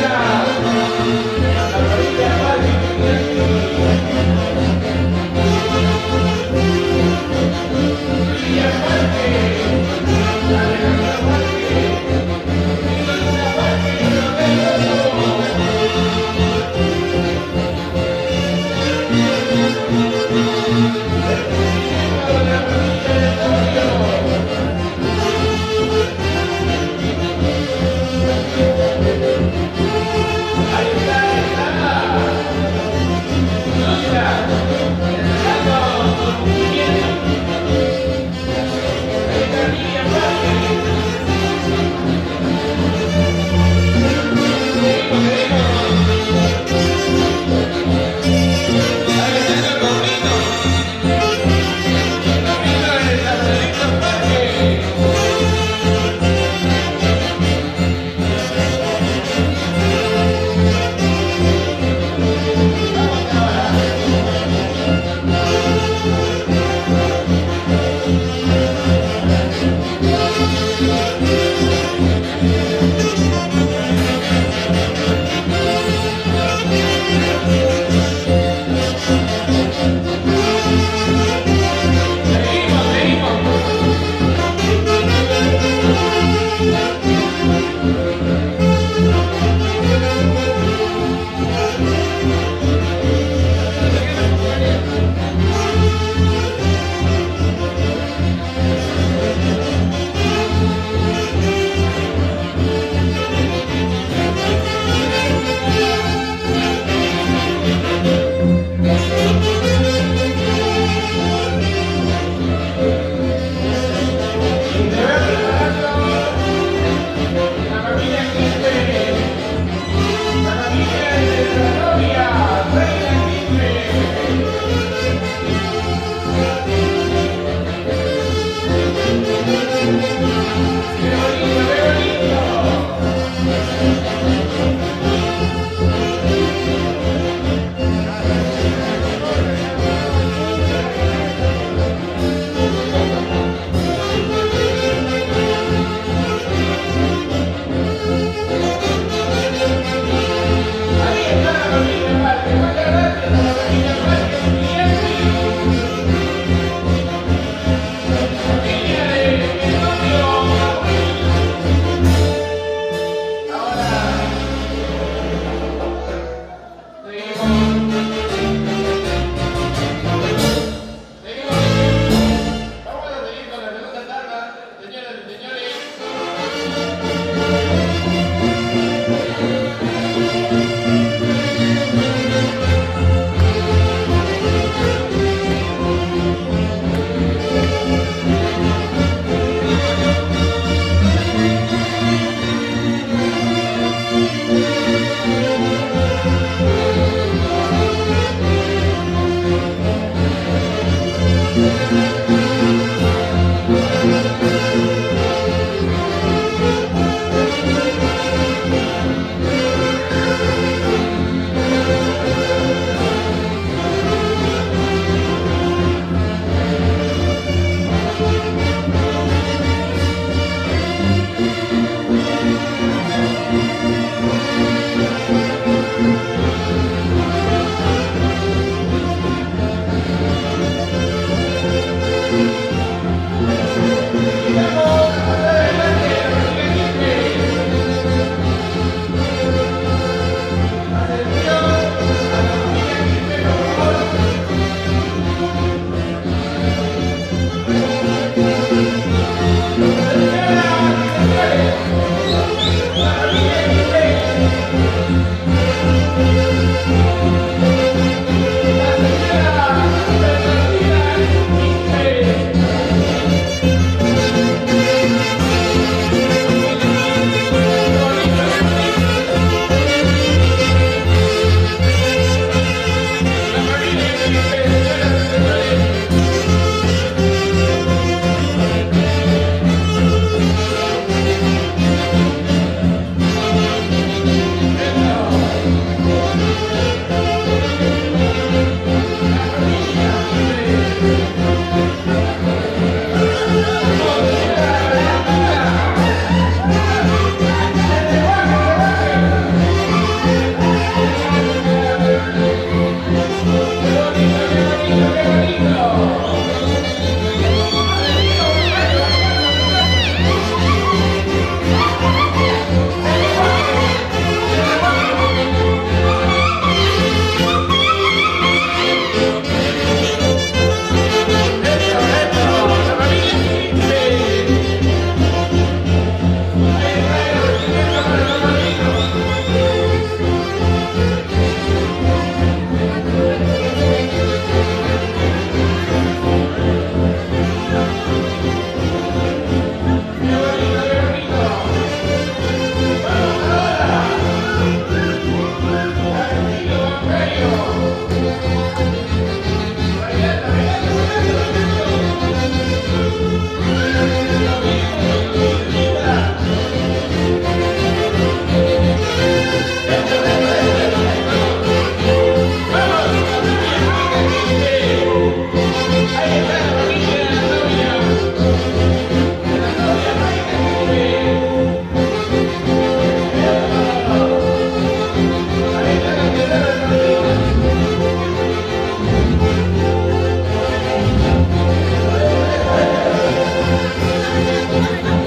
Thank you.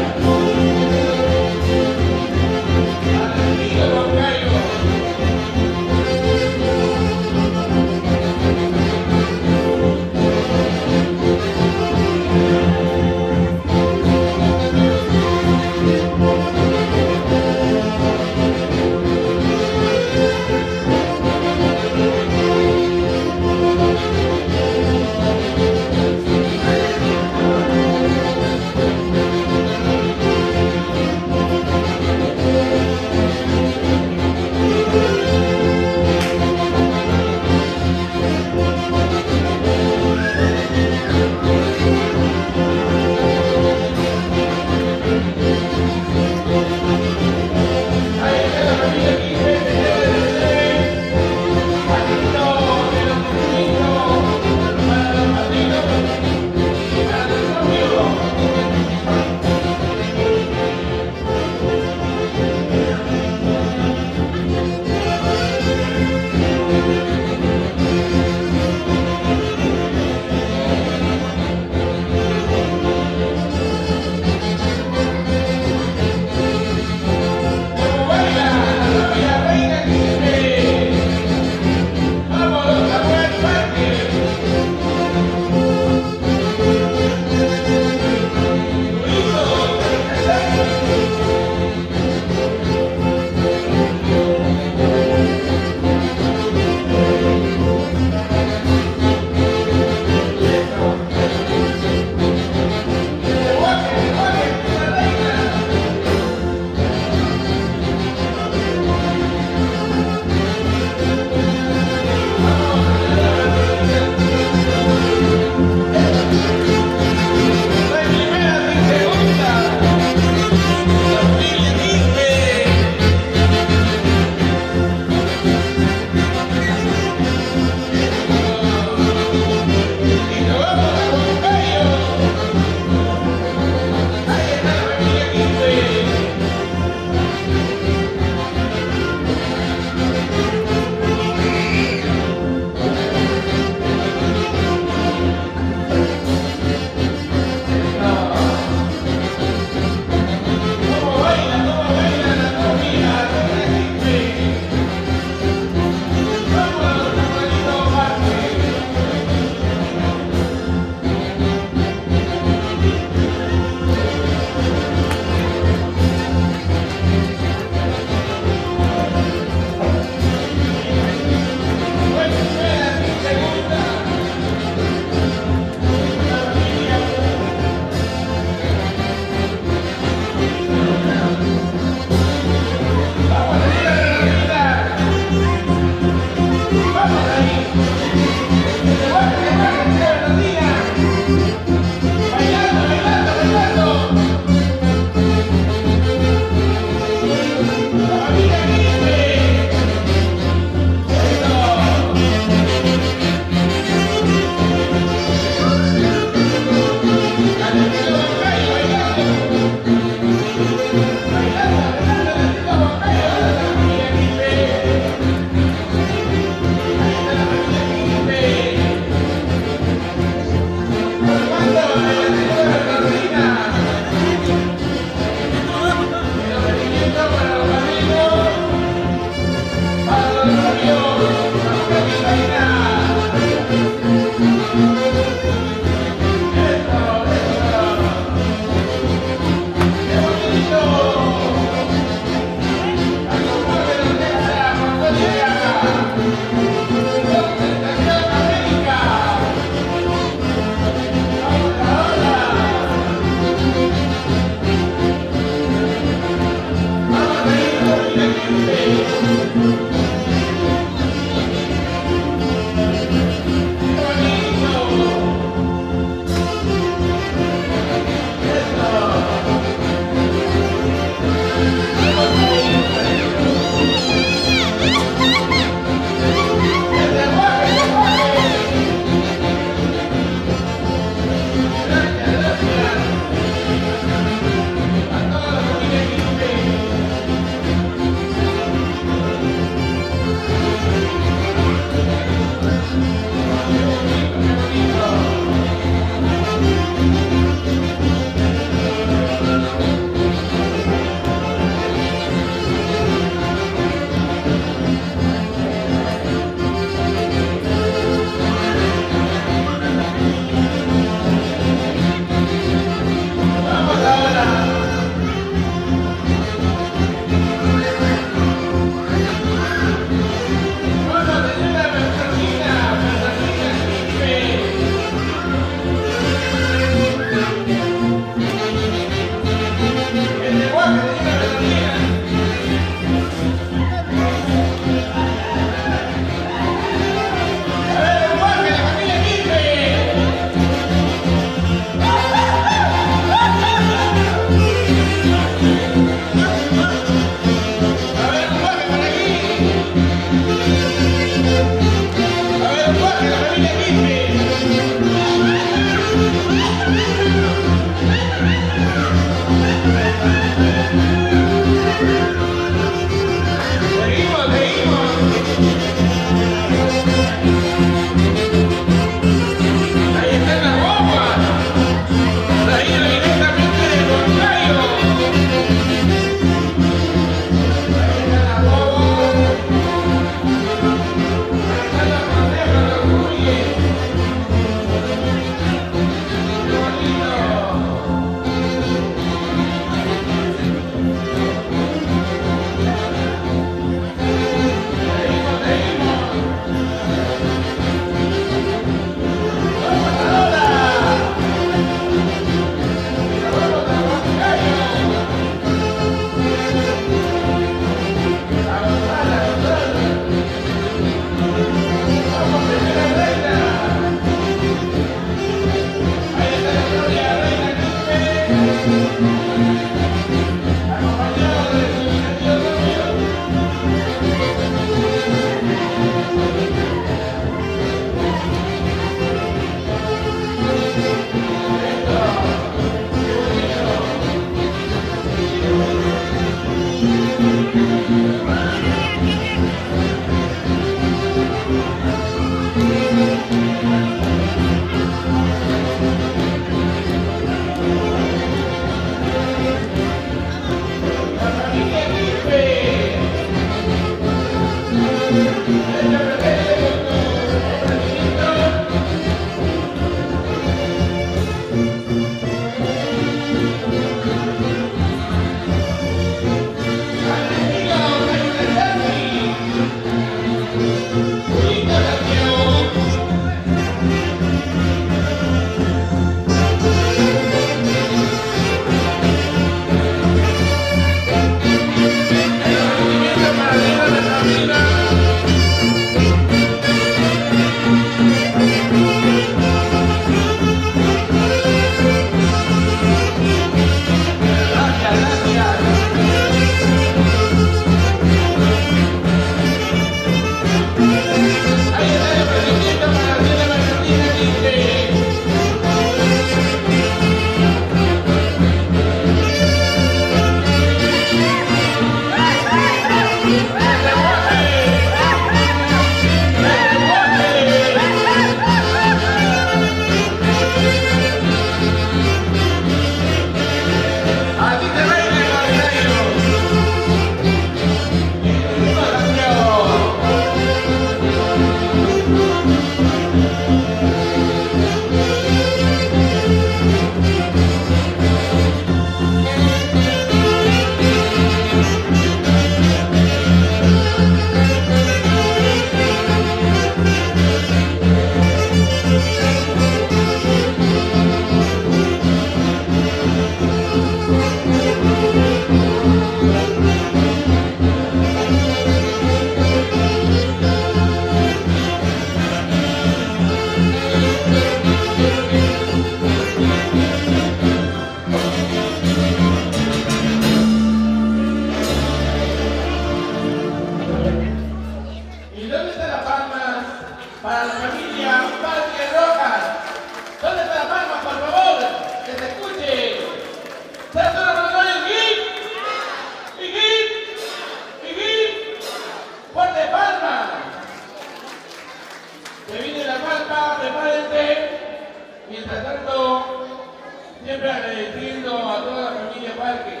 siempre agradeciendo a toda la familia Parque.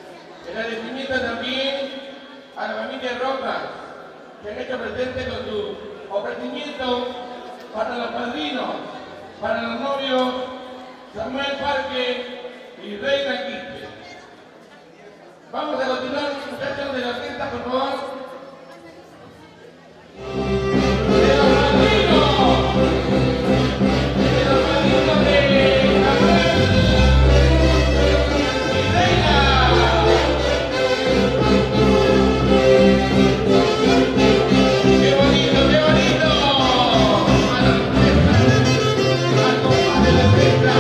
El agradecimiento también a la familia Roca, que han hecho presente con su ofrecimiento para los padrinos, para los novios Samuel Parque y Reina Quispe. Vamos a continuar, muchachos de la orquesta, por favor. ¡De los padrinos! ¡De los padrinos de Samuel y Reina! ¡Qué bonito, qué bonito! A la orquesta, al compás de la orquesta.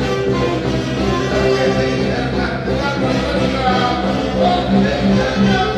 La orquesta interna, la orquesta,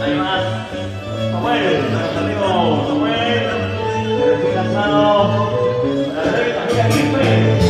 Además, Samuel, nuestro amigo Samuel, recién casado, la rey familia Quispe.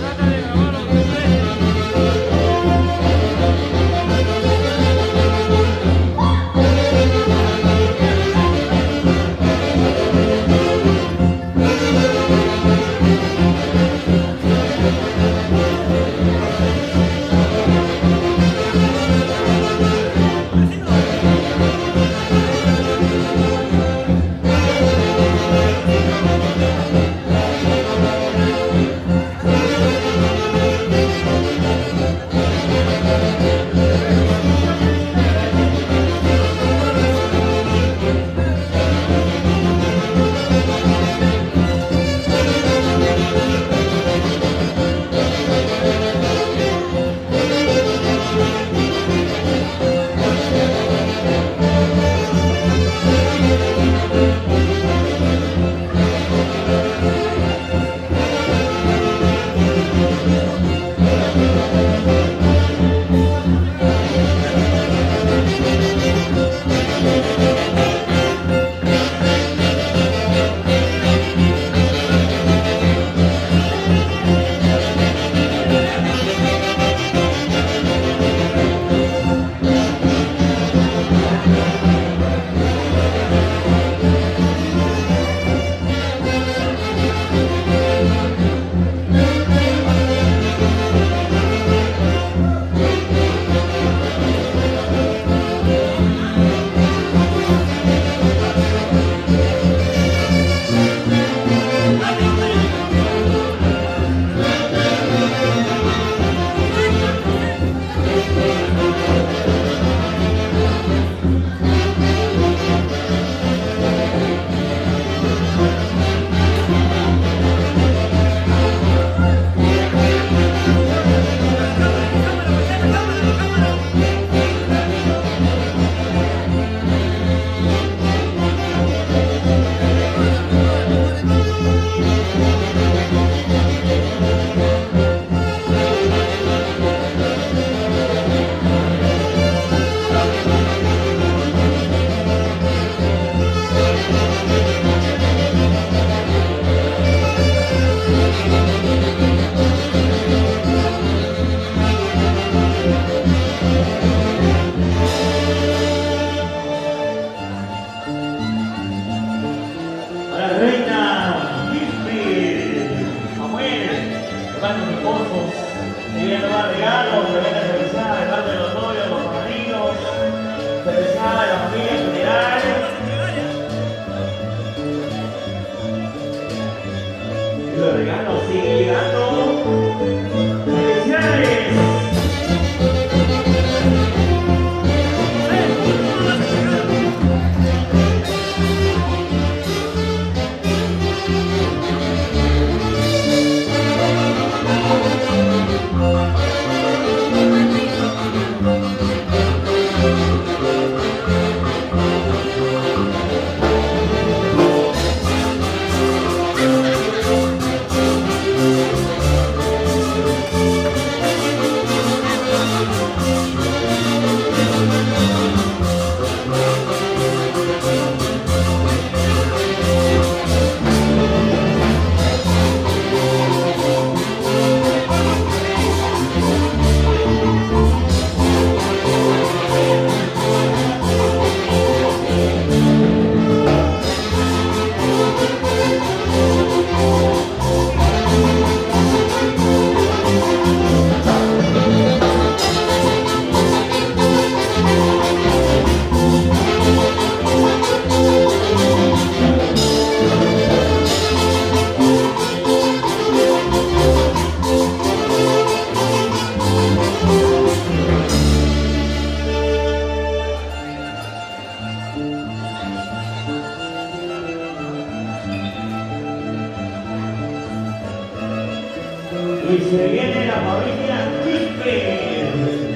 Y se viene la familia Quispe.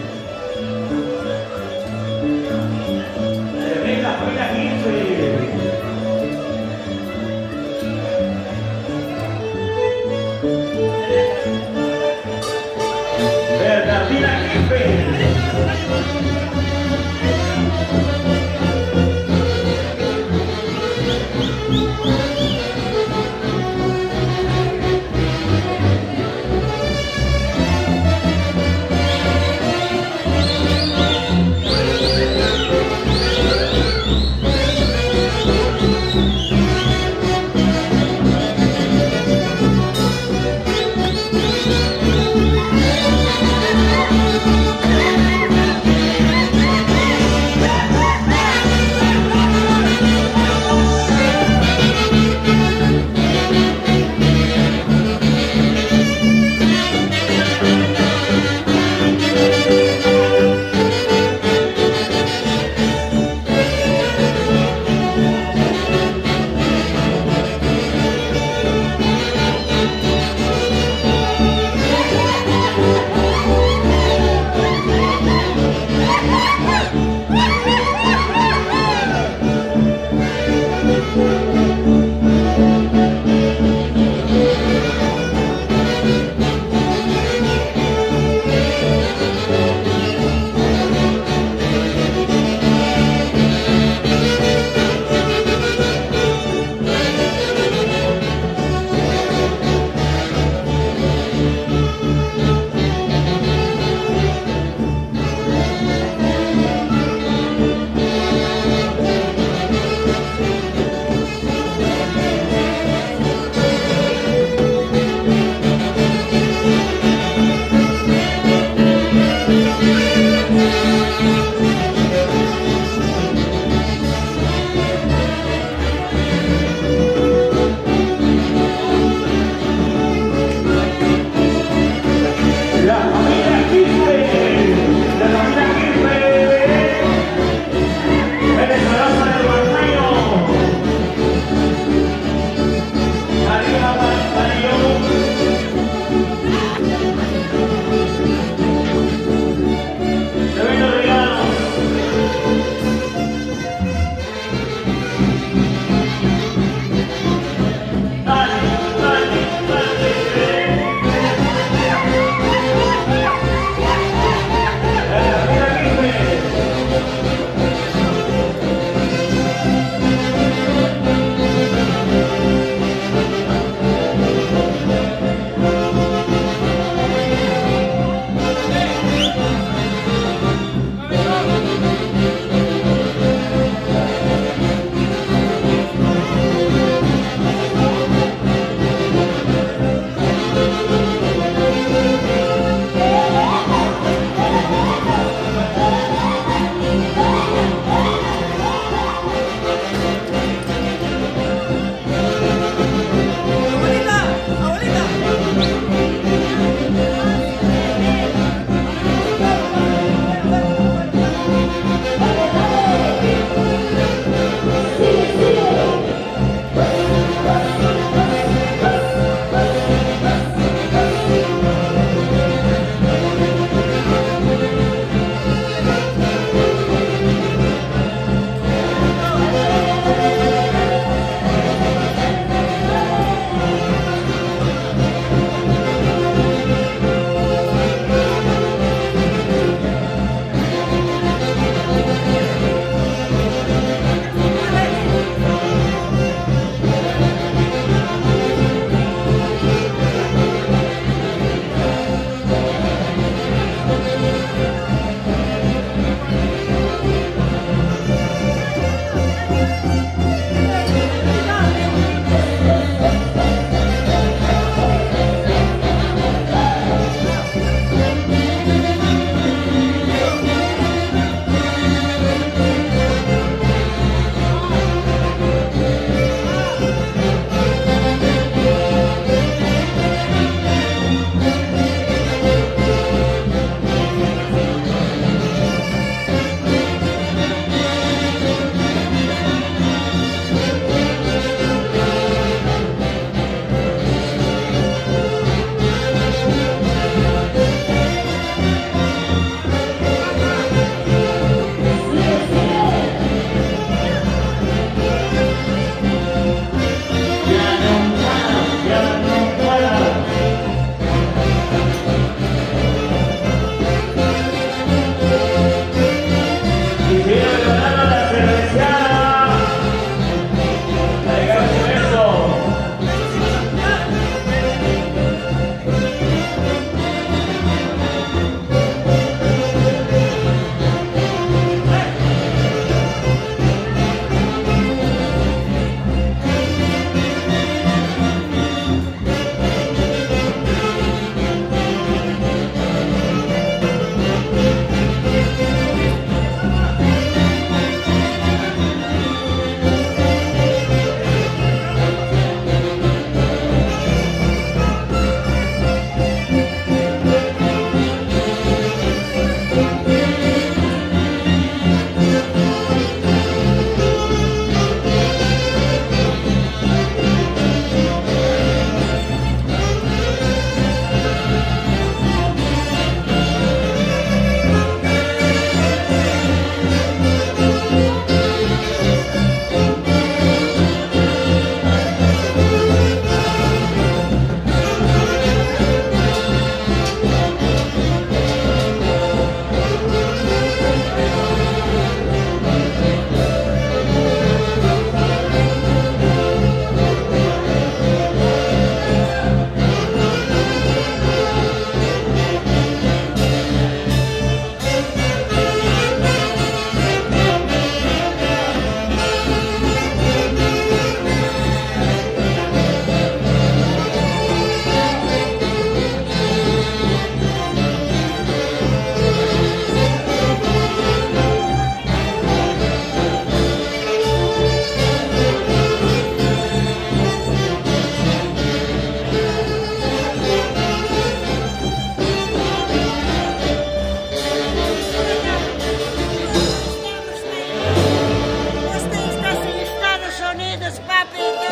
Se viene la familia Quispe. Bernardina Quispe.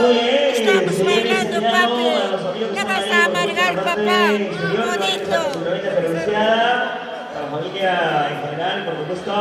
Estamos bailando, papi. Ya vas a amargar, papá. Bonito. La familia en general, por supuesto.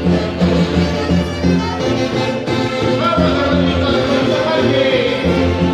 Vamos,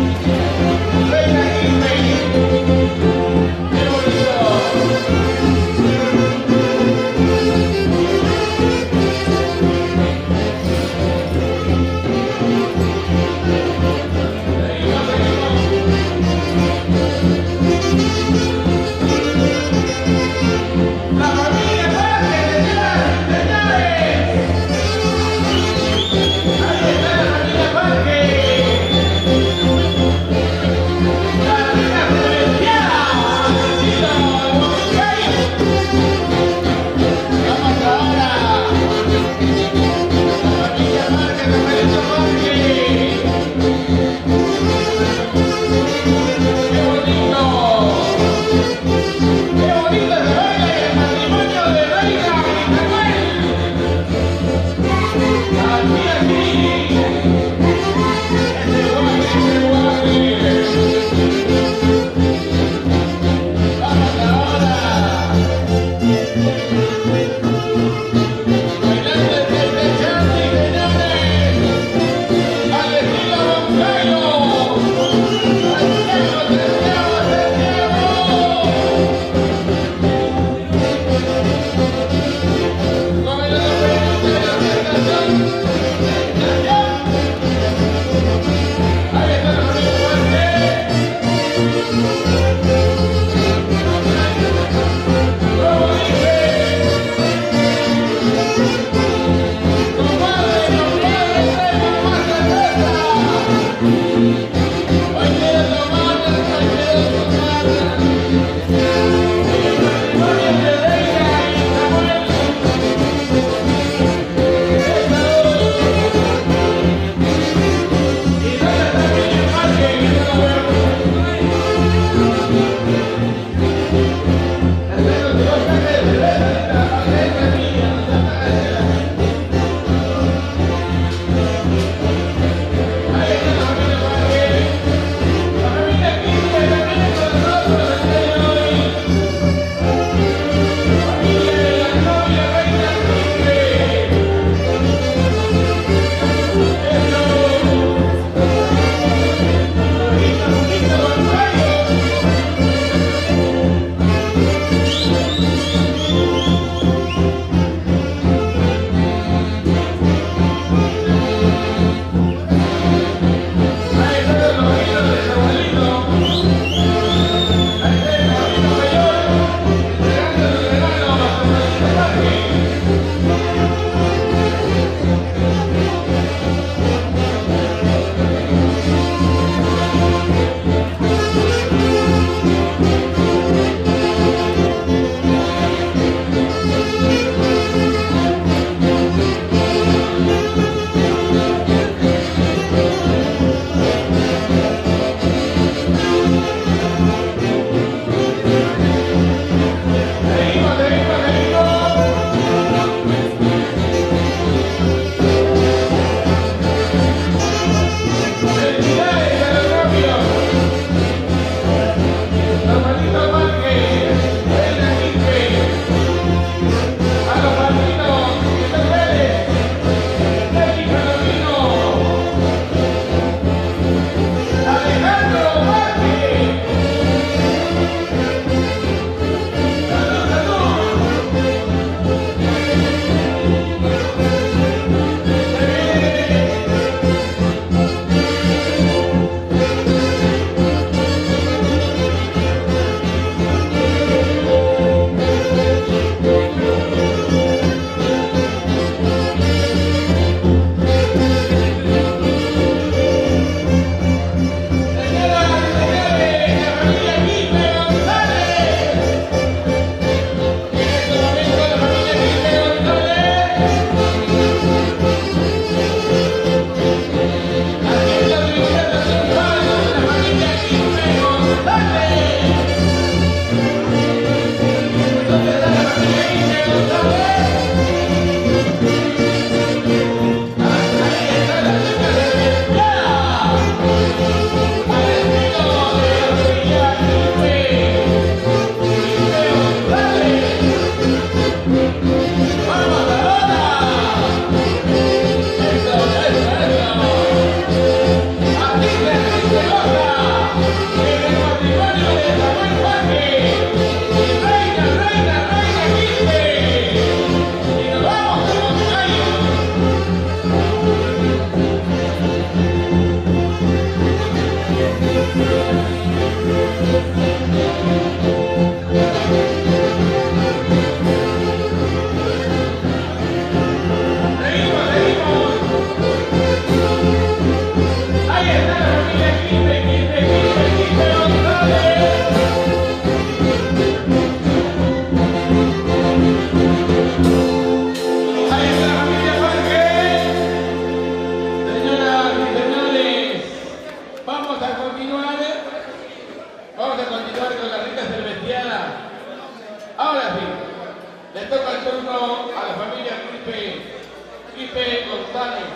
toca el turno a la familia Pipe, Pipe González.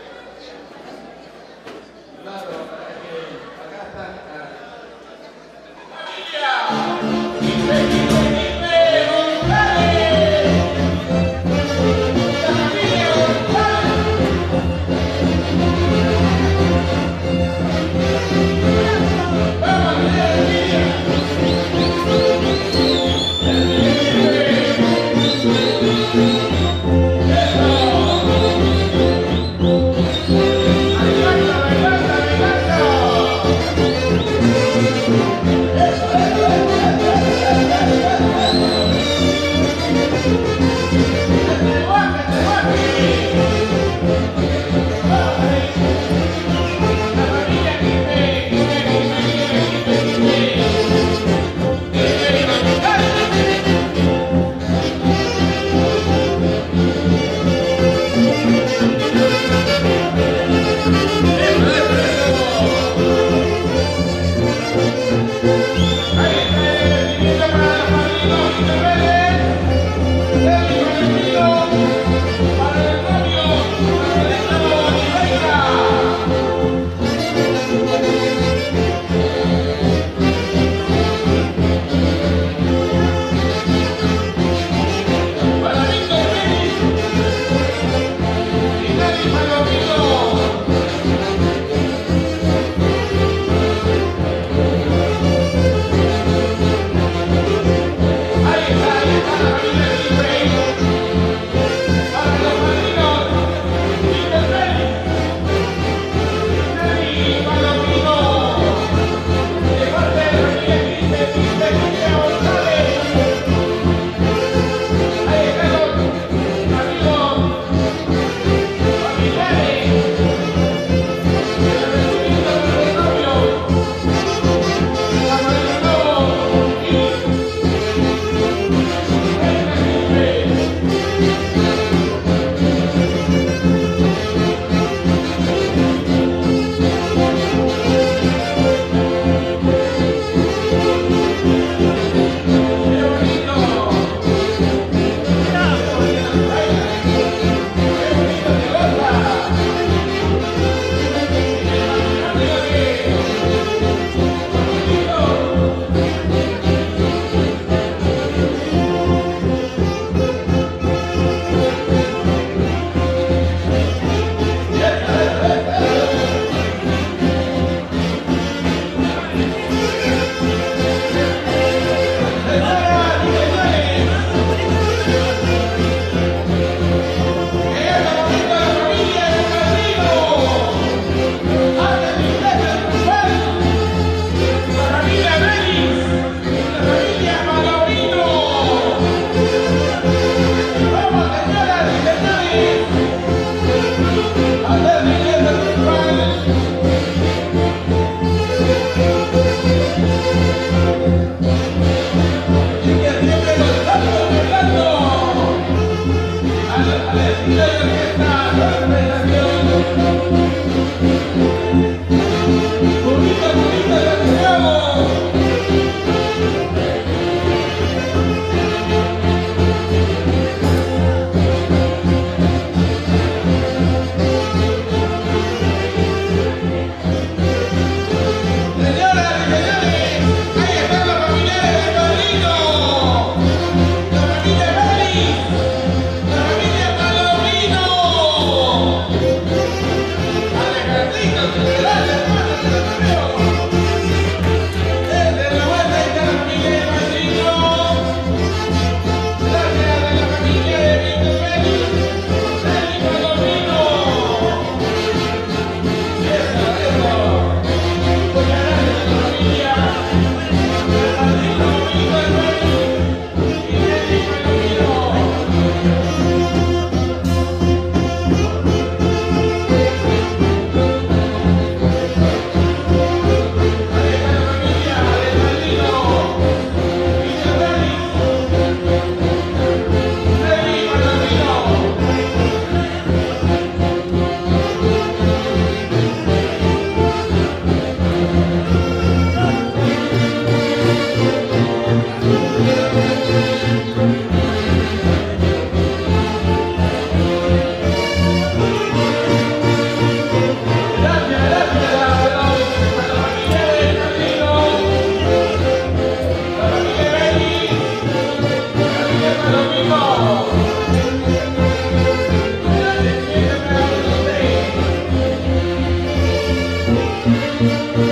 Claro, que acá están. ¡Familia! ¡Pipe, Pipe, Pipe González! ¡La familia González! ¡Vamos, familia! ¡Eso!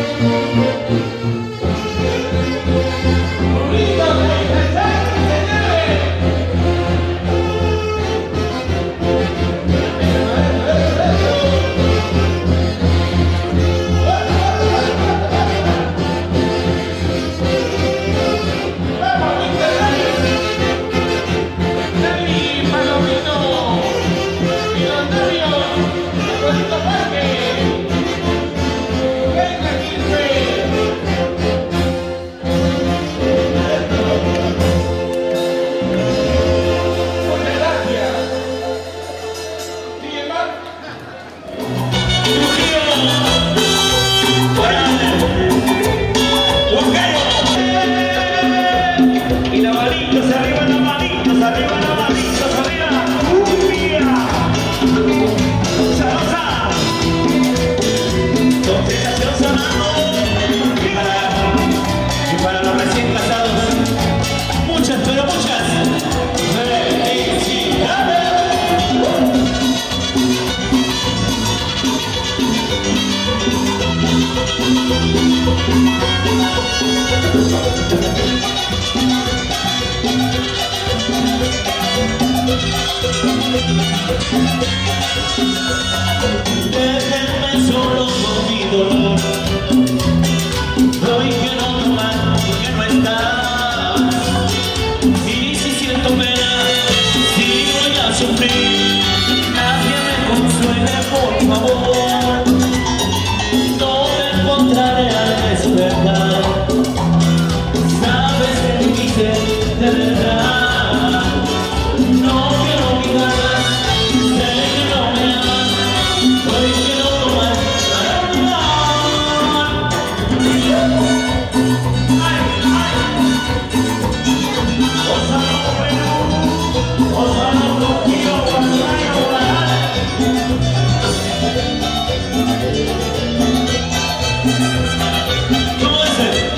Déjenme solo con mi dolor. Hoy que no tomas y que no estás. Y si siento pena, si voy a sufrir, nadie me consuele, por favor. No me encontraré al despertar. Sabes que me quise de verdad. No quiero olvidarlas, sé que no me amas. Hoy quiero tomar para olvidar. Ay, ay. Cosa no bueno, cosa no lo quiero guardar y volar. ¿Cómo es él?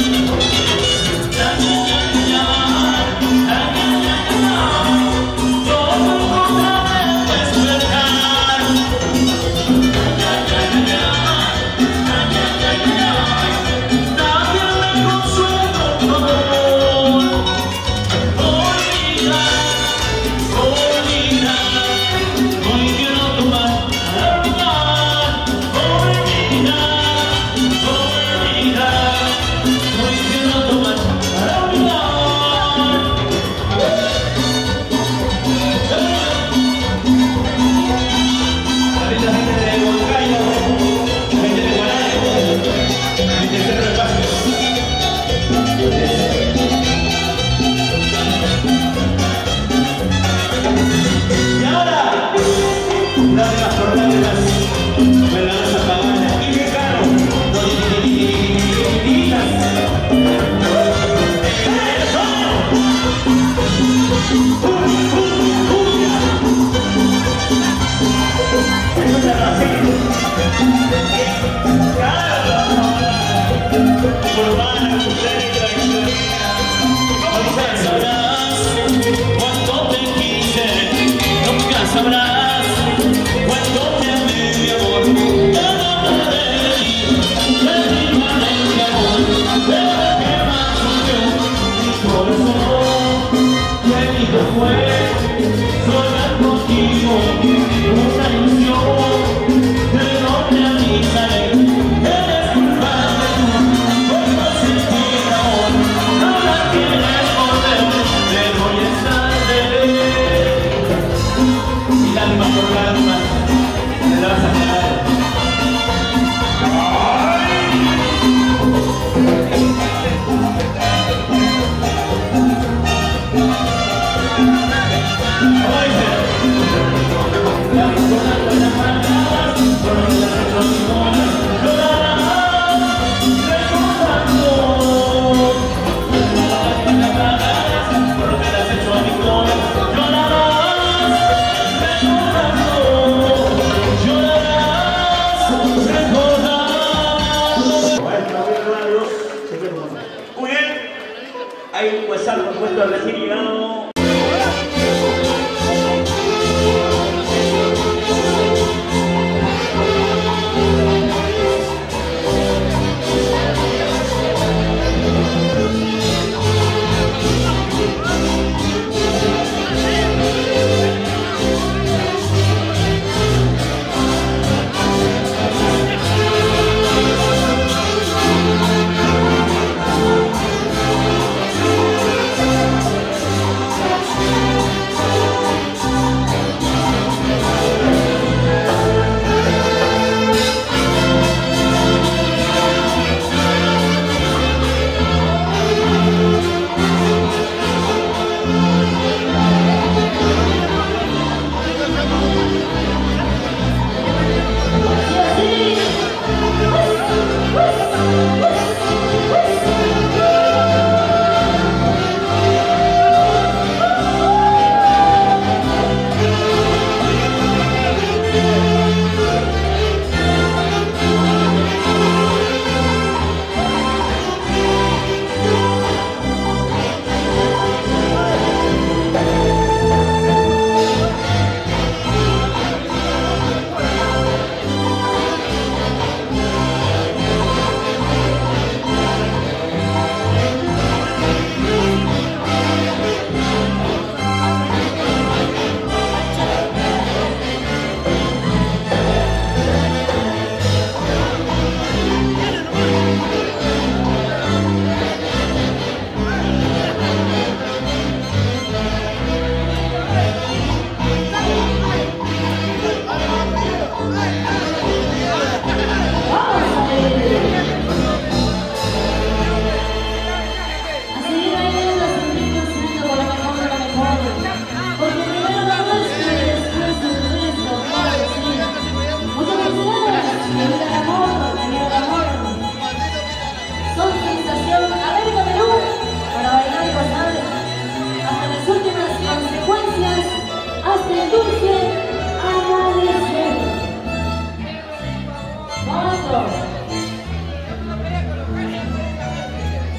Ahí pues algo puesto al recién llegado.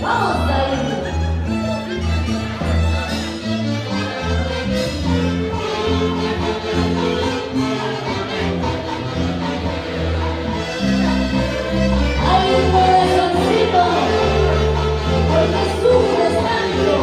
Vamos, David. ¡Ay, corazoncito! ¿Por qué sufres tanto?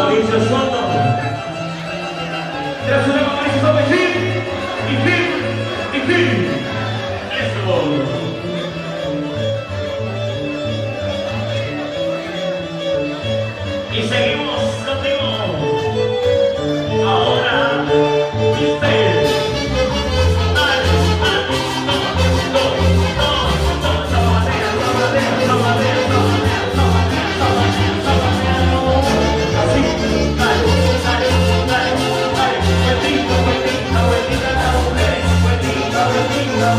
Mauricio Soto. Tras una Mauricio Soto y fin, y fin, y fin. Eso. Y seguimos contigo. Ahora, usted. Vueltita, vueltita, vueltita,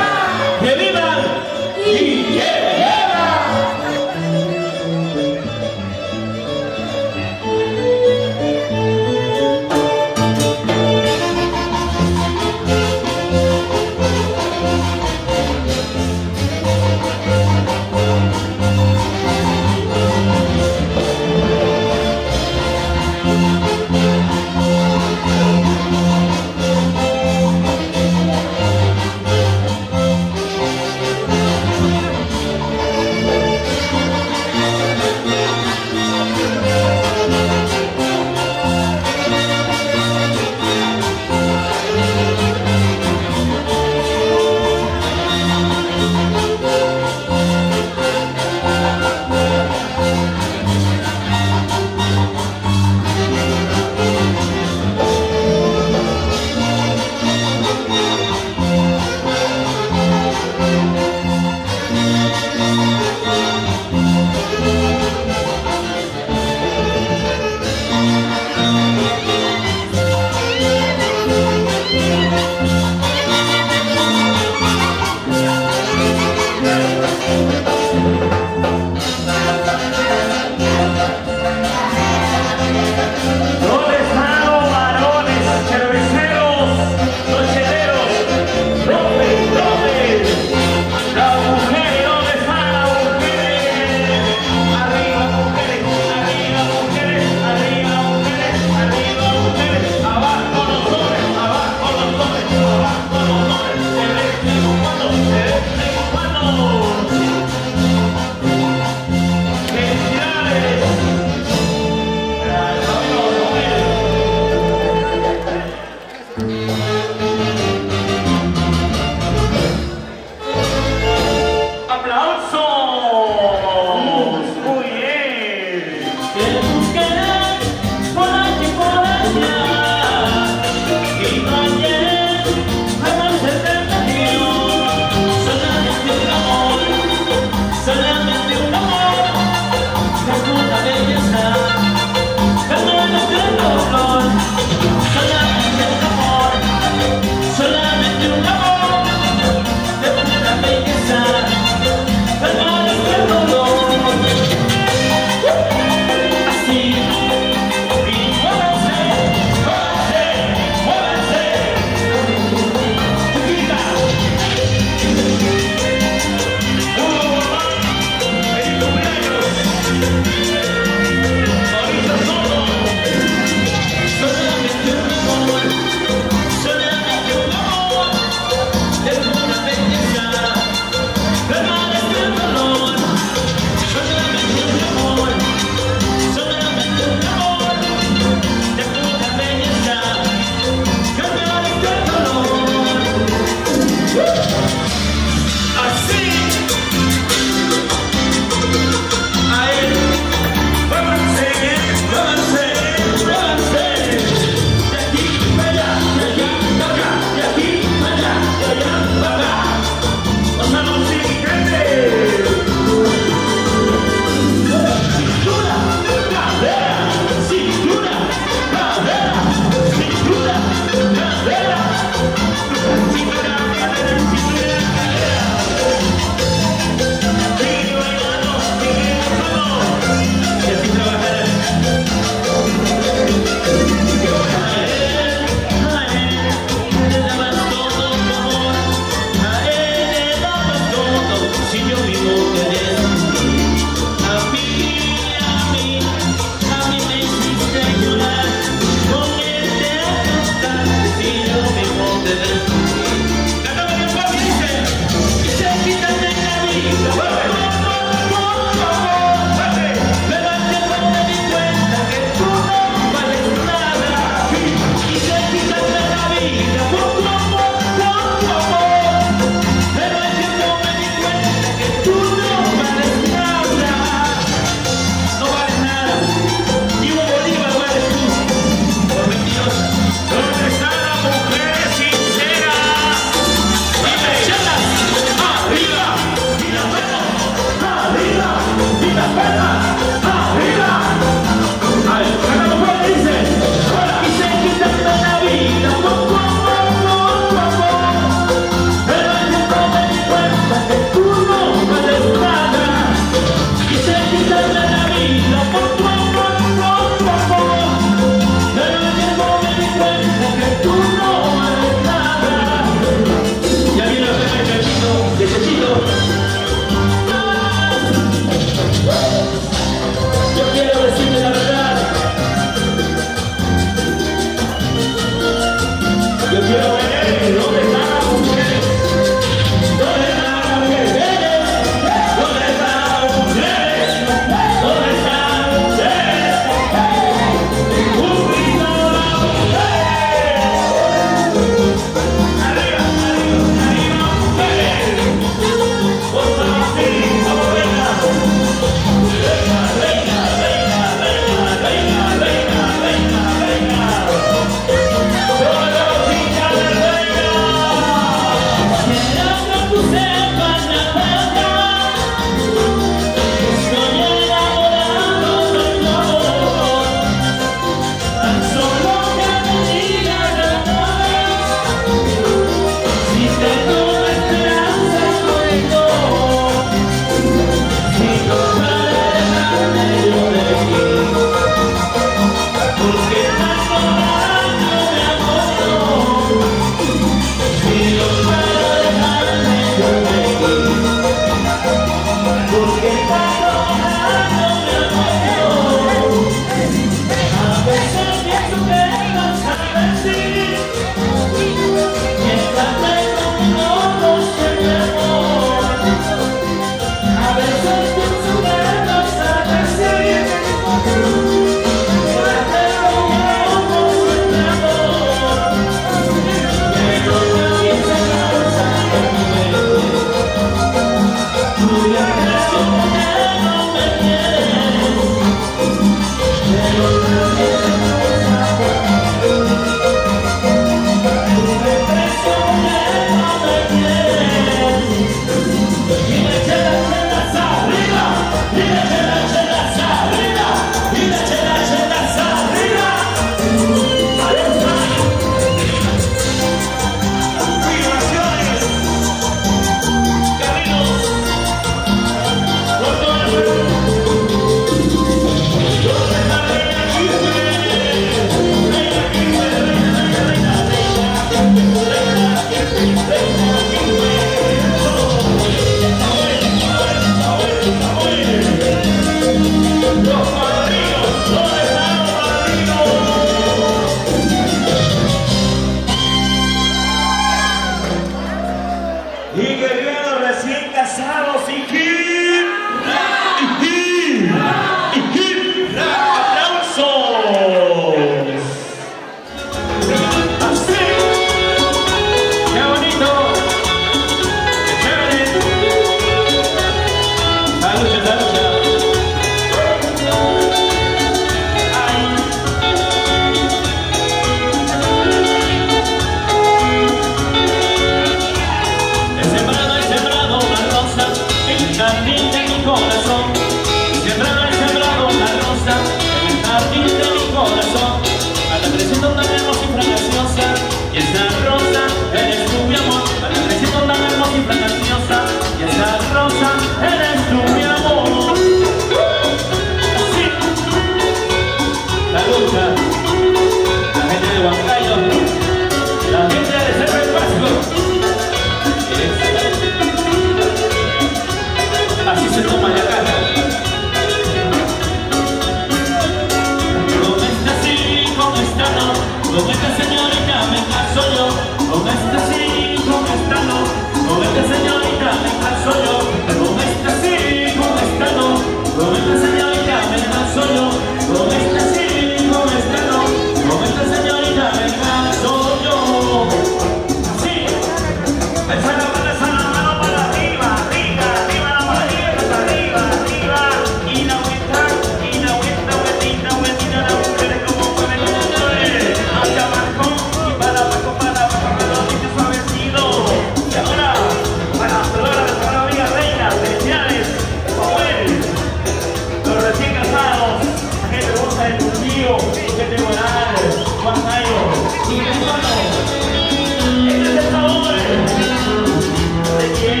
esta señorita me canso yo, con esta sí, con esta no, con esta señorita me canso yo, con esta sí, con esta no, con esta señorita me canso yo. Sí, esa la mano, esa la mano para arriba, arriba, arriba la mano, arriba, arriba, arriba, y la vuelta, y la vuelta, vueltita, vueltita, la mujer es como mueve, como mueve, hacia abajo, y para abajo, para abajo, redondito, suavecito. Y ahora, para saludar a nuestra novia reina, felicidades, Samuel, los recién casados, la gente hermosa de Trujillo, gente moral, Juan Jairo, y mi hermano, este es el sabor. ¿De quién?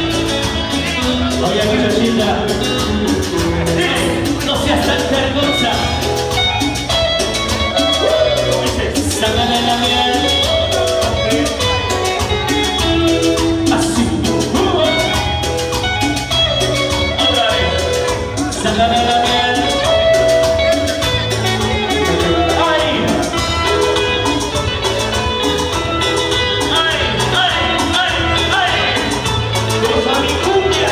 Oye, aquí Rosita, no seas tan vergonza. Sácale la miel. Así. Otra vez. Sácale la miel. ¡Ay! ¡Ay! ¡Ay! ¡Ay! ¡Ay! ¡Cosa mi cumbia!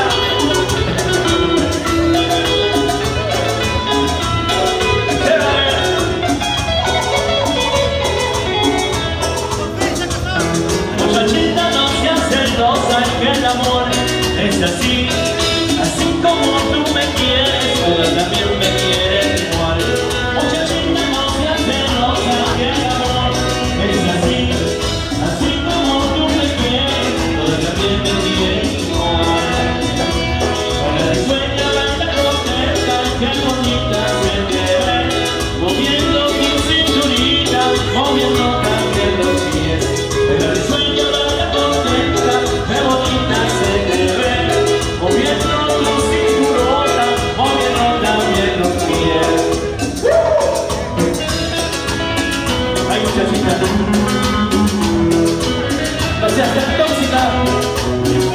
Muchachita, no seas celosa, que el amor es así, así como tú me quieres, tú también me quieres igual. Muchachita, no seas celosa, que el amor es así, así como tú me quieres, tú también me quieres igual. Para el sueño baila coqueta, qué bonita se te ve, moviendo tu cinturita, moviendo también los pies. Para el sueño baila coqueta, qué bonita se te ve, moviendo tu cinturota, moviendo también los pies. Ay, muchachita, no seas tan tóxica.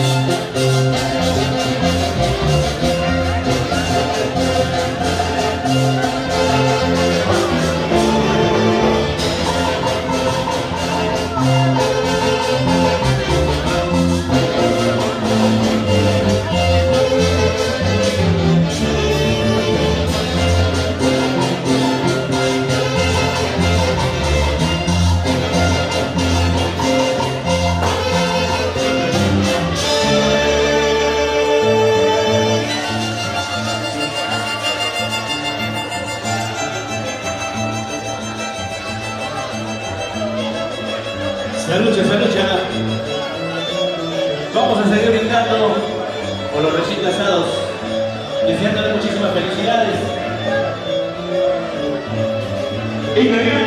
Salucha, salucha. Vamos a seguir brindando por los recién casados, deseándoles muchísimas felicidades. Y